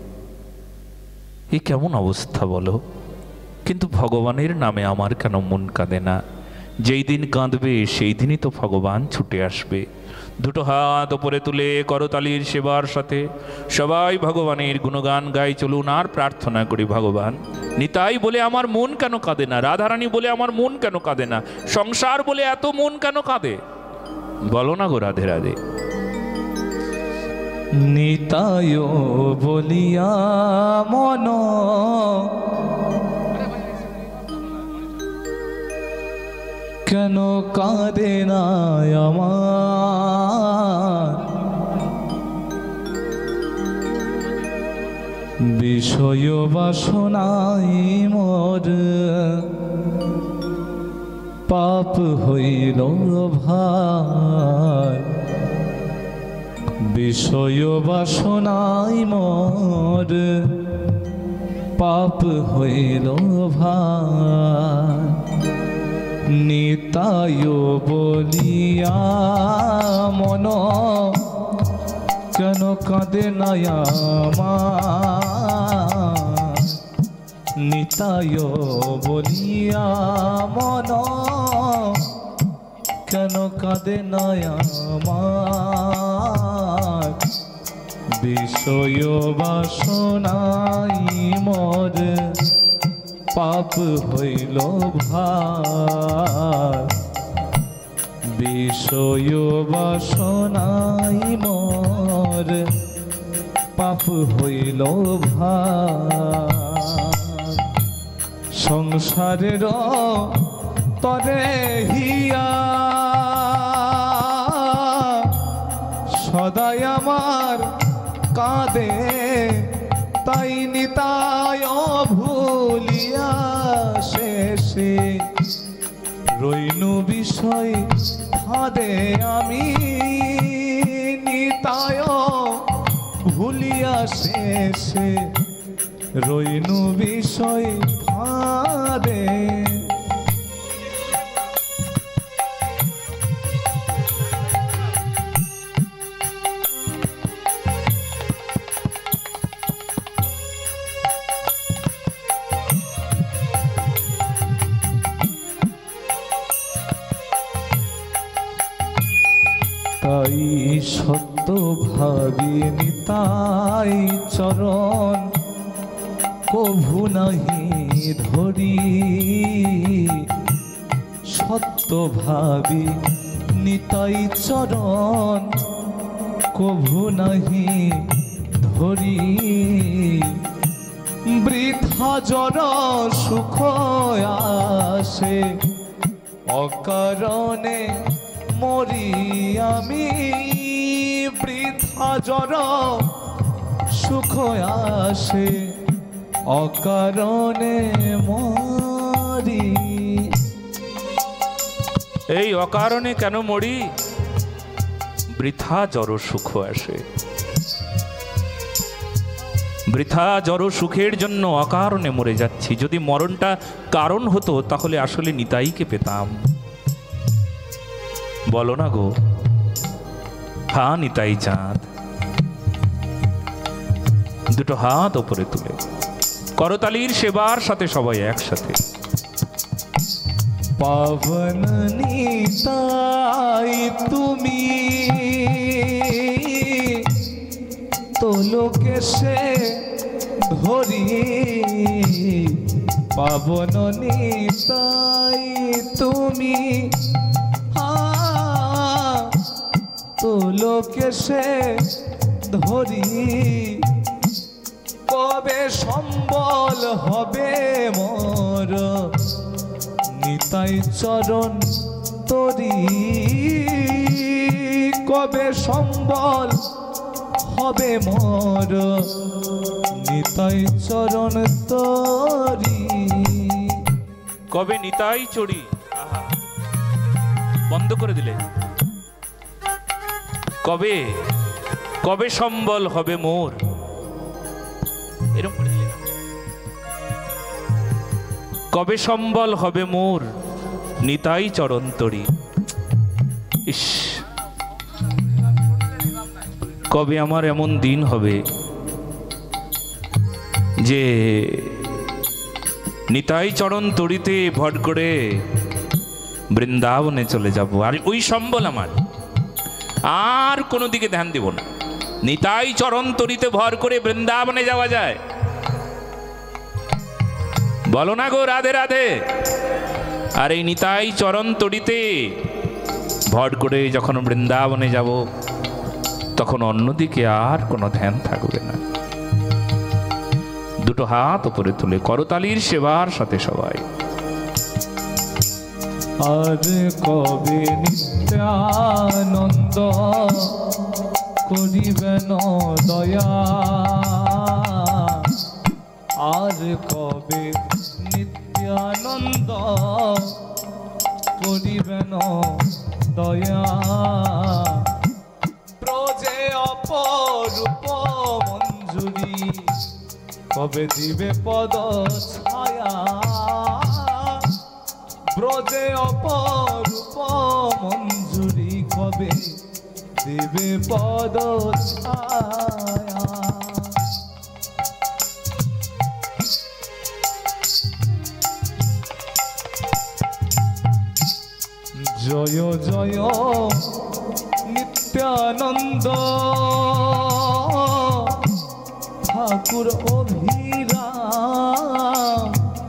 এ কেমন অবস্থা বলো? কিন্তু ভগবানের নামে আমার কেন মন কাঁদে না? যেই দিন কাঁদবে সেই দিনই তো ভগবান ছুটে আসবে। দুটো হাত ওপরে তুলে করতালির সেবার সাথে সবাই ভগবানের গুণগান গাই চলুন, আর প্রার্থনা করি, ভগবান নিতাই বলে আমার মন কেন কাঁদে না, রাধারানী বলে আমার মন কেন কাঁদে না, সংসার বলে এত মন কেন কাঁদে? বলো না গো রাধে রাধে। নিতাই বলিয়া মন কেন কাঁদে না আমার, বিষয় বাসনাই মোর পাপ হইল ভার, বিষয় বাসনাই মোর পাপ হইল ভার, নিতাই বলিয়া মন কেন কাঁদে না আমার, নিতাই বলিয়া মন কেন কাঁদে না আমার, বিষয় বাসনাই মোর পাপ হইল ভার, বিষয় বাসনাই মোর পাপ হইল ভার, সংসারের তরে হিয়া সদাই আমার কাঁদে, তাই নিতাই ভুলিয়া শেষে রইনু বিষয় ফাঁদে আমি, নিতাই ভুলিয়া শেষে রইনু বিষয় ফাঁদে। তাই সত্য ভাবি নিতাই চরণ কভু নাহি ধরি, সত্য ভাবি নিতাই চরণ কভু নাহি ধরি, বৃথা জড় সুখ আসে অকারণে মরি আমি, বৃথা জড় সুখ আসে অকারণে মরি। এই অকারণে কেন মরি? বৃথা জড় সুখ আসে, বৃথা জড় সুখের জন্য অকারণে মরে যাচ্ছি। যদি মরণটা কারণ হতো তাহলে আসলে নিতাইকে পেতাম। বলো না গো, হা নিতাই চাঁদ। দুটো হাত ওপরে তুলে করতালির সেবার সাথে সবাই একসাথে। পাবন নিতাই তুমি তোলোকে সে ধরি, পাবন নিতাই তুমি তোলোকে সে ধরি, কবে সম্বল হবে মোর নিতাই চরণ তরি, কবে সম্বল হবে মোর নিতাই চরণ তরি। কবে নিতাই চড়ি, বন্ধ করে দিলে। কবে কবে সম্বল হবে মোর, এরকম করে দিলে। কবে সম্বল হবে মোর নিতাই চরণ তরি। ইস, কবে আমার এমন দিন হবে যে নিতাই চরণ তরিতে ভর করে বৃন্দাবনে চলে যাব, আর ওই সম্বল আমার, আর কোনো দিকে ধ্যান দেব না। নিতাই চরণ তরিতে ভর করে বৃন্দাবনে যাওয়া যায়? বলো না গো রাধে রাধে। আর এই নিতাই চরণ তরিতে ভর করে যখন বৃন্দাবনে যাব তখন অন্যদিকে আর কোনো ধ্যান থাকবে না। দুটো হাত উপরে তুলে করতালির সেবার সাথে সবাই। আর কবে নিত্যানন্দ করিবেন দয়া, আর কবে নিত্যানন্দ করিবেন দয়া, ব্রজে অপরূপ মঞ্জুরি কবে দিবে পদ ছায়া, ব্রজে অপরূপ মঞ্জুরি কবে দিবে পদ ছায়া। জয় জয় নিত্যানন্দ ঠাকুর অভিরাম,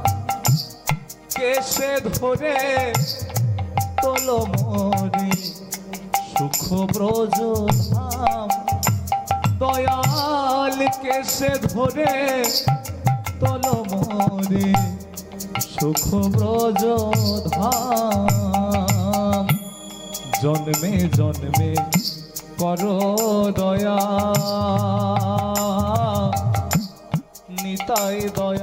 কেশে ধরে তোল মরি সুখ ব্রজ ধাম, দয়াল কেশে ধরে তোল মরি সুখ ব্রজ ধাম, জন্মে জন্মে করো দয়া নিতাই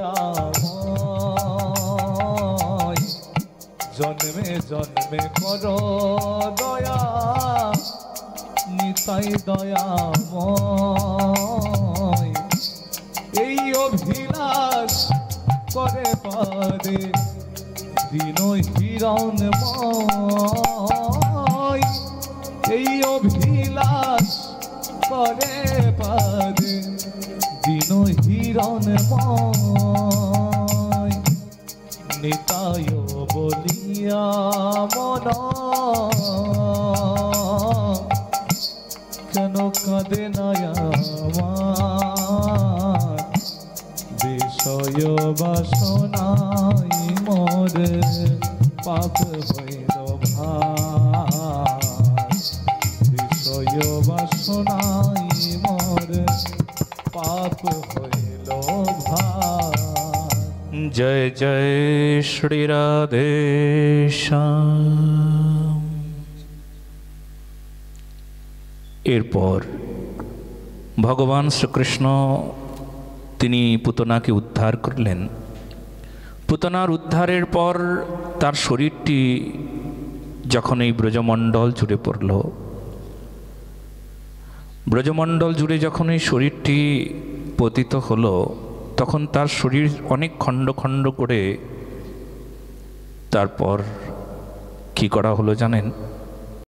দয়াময়, জন্মে জন্মে করো দয়া নিতাই দয়াময়, এই অভিলাষ করে পারে দিন হিরণময়, এই অভিলাষ করে পারে দিন হিরণময়, নিতাই বলিয়া মন কেন কাঁদে না আমার বিষয় বাসনাই মোর পাপ হইল ভার বিষয় বাসনাই মোর পাপ হইল ভার। জয় জয় শ্রী রাধে শ্যাম। এরপর ভগবান শ্রীকৃষ্ণ তিনি পুতনাকে উদ্ধার করলেন। পুতনার উদ্ধারের পর তার শরীরটি যখন এই ব্রজমণ্ডল জুড়ে পড়ল, ব্রজমণ্ডল জুড়ে যখন এই শরীরটি পতিত হলো, তখন তার শরীর অনেক খণ্ড খণ্ড করে তারপর কি করা হলো জানেন?